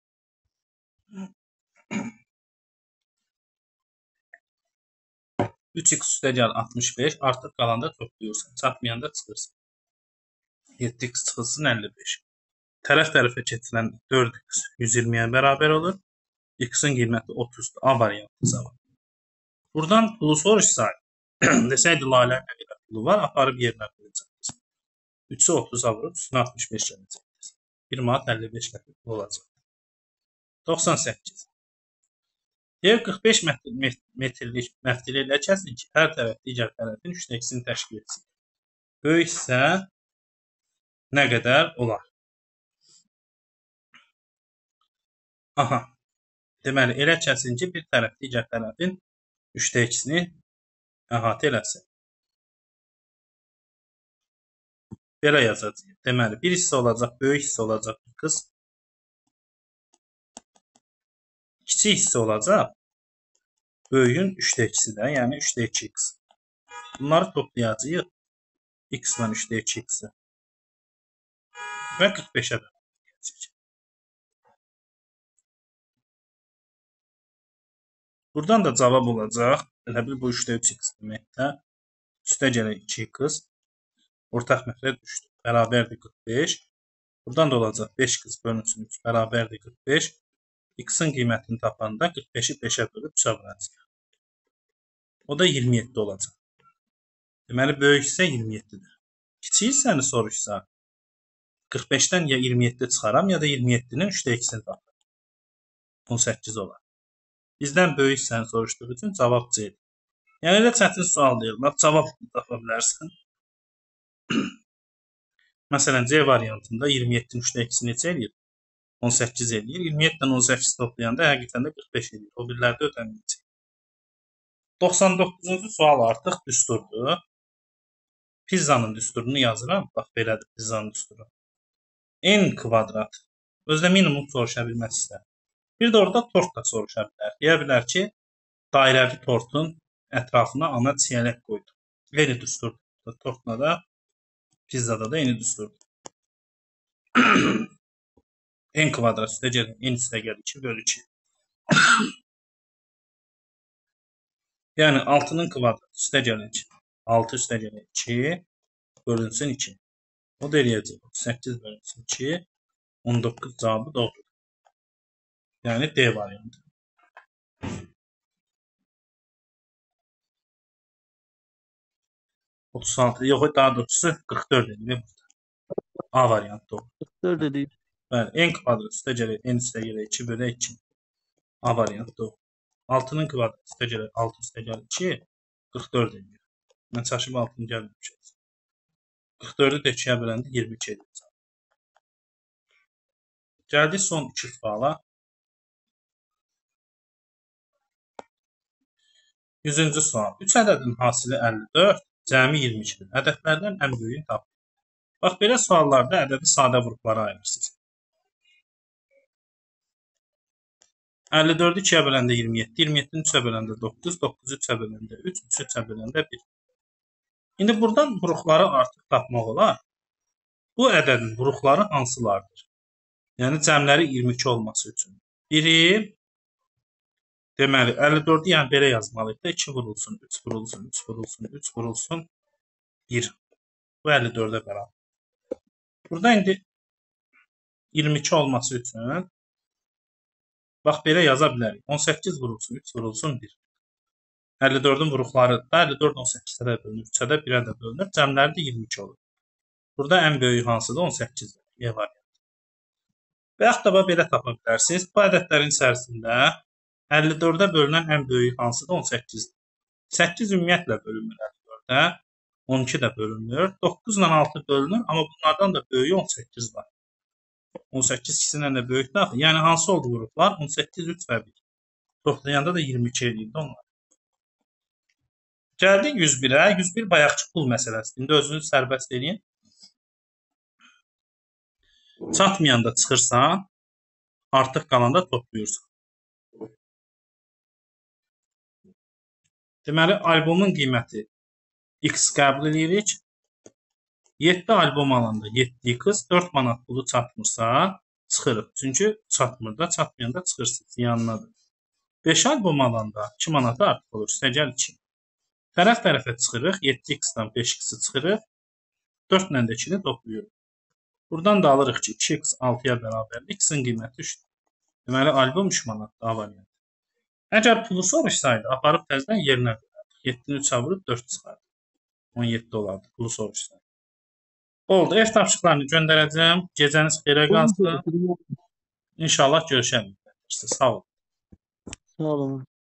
üç x üstə gəl altmış beş. Artıq qalanda toplayırsan. Çatmayanda çıxırsan. yeddi x çıxılsın əlli beş. Tərəf tərəfə keçilən dörd x yüz iyirmiyə bərabər olur. X-in qiyməti otuzdur. A variantı cavab. Buradan pulu soruşsa, desəydi Lalə nə qədər pulu var, aparıb yerinə qoyacaqsınız. üçü otuza vurub üstünə altmış beş gələcəkdir. bir manat əlli beş qəpik olacaq. doxsan səkkiz. Deyir qırx beş metrlik məftil ilə kəsin ki, hər tərəf digər tərəfin üçdə ikisini təşkil etsin. Böyük isə nə qədər olar? Aha. Deməli, elə kəsin ki, bir tərəf digər tərəfin üçdə ikisini əhatə eləsin. Belə yazacaq. Deməli, bir hissə olacaq, böyük hissə olacaq qız. Kiçik hissə olacaq. Böyüyün üçdə ikisi də, yəni üçdə iki x. Bunları toplayacağıq. X ilə üçdə iki x-i. Və qırx beşə böləcəyik. Buradan da cavab olacaq. Elə bil bu üçdə üç x deməkdə. Üstə gələk iki x. Ortaq məxrəc düşdü. Bərabərdir qırx beş. Buradan da olacaq beş x bölünsün üç bərabərdir qırx beş. X-in qiymətini tapanda qırx beşi beşə bölüb üçə vuracaq. O da iyirmi yeddi olacaq. Deməli, böyük hissə iyirmi yeddidir. Kiçik hissəni soruşsa, qırx beşdən ya iyirmi yeddi çıxaram, ya da iyirmi yeddinin üçdə ikisini tapar. on səkkiz olar. Bizdən böyük hissəni soruşduğu üçün cavab C-dir. Yəni, elə çətin sual deyil. Cavab tapa bilərsən. Məsələn, C variantında iyirmi yeddinin üçdə ikisi neçə eləyir? on səkkiz eləyir. iyirmi yeddidən on səkkiz toplayanda həqiqətən də qırx beş eləyir. O birlərdə ödənməyəcək. doxsan doqquzuncu sual artıq düsturdur. pizzanın düsturunu yazıram. Bax belədir pizzanın düsturu. N kvadrat. Özdə minimum soruşa bilməz istər. Bir də orada tort da soruşa bilər. Deyə bilər ki, dairəvi tortun ətrafına ana çiyələk qoydum. Eyni düsturdur. Tortla da, pizzada da eyni düsturdur. N kvadrat üstə gəlir. N üstə gəlir iki bölü iki. Yəni altının kvadrat üstə gəlir iki. altı üstə gəlir iki. Bölünsün iki. O da eləyəcək. səkkiz bölünsün iki. on doqquz cavabı doğrudur. Yəni D variantı. otuz altı, yox, daha doğrusu qırx dörd edir. A variantı doğru. dörd edir. Bəli, N kvadrat üstə gəlir, N üstə gəlir iki bölü iki. A variantı doğru. altının kvadrat üstə gəlir, altı üstə gəlir iki. qırx dörd edir. Mən çaşıb altını gəlməmişəm. qırx dördü də ikiyə böləndə iyirmi iki edir. Gəldik son iki suala. yüzüncü sual. üç ədədin hasili əlli dörd, cəmi iyirmi ikidir. Ədədlərdən ən böyüyünü tapın. Bax, belə suallarda ədədi sadə qruplara ayırırsınız. əlli dördü ikiyə böləndə iyirmi yeddi, iyirmi yeddini üçə böləndə doqquz, doqquzu üçə böləndə üç, üçü üçə böləndə bir. İndi buradan buruqları artıq tapmaq olar. Bu ədədin buruqları hansılardır? Yəni cəmləri iyirmi iki olması üçün. Biri, deməli, əlli dördü yəni belə yazmalıyıq da, iki vurulsun, üç vurulsun, üç vurulsun, üç vurulsun, bir. Bu əlli dördə bərabər. Burada indi iyirmi iki olması üçün bax belə yaza bilərik. on səkkiz vurulsun, üç vurulsun, bir. əlli dördün vuruqları da əlli dörd on səkkizə də bölünür, üçə də birə də bölünür. Cəmləri də iyirmi iki olur. Burada ən böyük hansıdır? on səkkizdir. E variantı. Və yaxud da belə tapa bilərsiniz. Bu ədədlərin içərisində əlli dördə bölünən ən böyük hansıdır? on səkkizdir. səkkiz ümumiyyətlə bölünmür əlli dördə. on iki də bölünmür. doqquz ilə altı bölünür, amma bunlardan da böyüyü on səkkiz var. on səkkiz ikisindən də böyükdür. Yəni hansı oldu qruplar? on səkkiz, üç və bir. Toplayanda da iyirmi iki edirdi onlar. Gəldik yüz birə. yüz bir bayaqçı pul məsələsidir. İndi özünüz sərbəst edin. Çatmayanda çıxırsan, artıq qalanda toplayırsan. Deməli, albomun qiyməti X qəbul edirik. yeddi albom alanda yeddi X, dörd manat pulu çatmırsa, çıxırıq. Çünki çatmır da, çatmayanda çıxırsınız, yanınadır. beş albom alanda iki manatı artıq olur, üstə gəl iki. Tərəf-tərəfə çıxırıq, yeddi X-dan beş X-i çıxırıq, dörd ilə də ikini toplayırıq. Buradan da alırıq ki, iki X altıya bərabərdir, X-in qiyməti üçdür. Deməli, albom üç manatdır, A variantı. Əgər pulu soruşsaydı, aparıb təzdən yerinə qoyardık. yeddini üçə vurub dörd çıxardı. on yeddi olardı, pulu soruşsaydı. Oldu, ev tapşırıqlarını göndərəcəm. Gecəniz xeyrə qalsın. İnşallah görüşərik. Sağ olun. Sağ olun.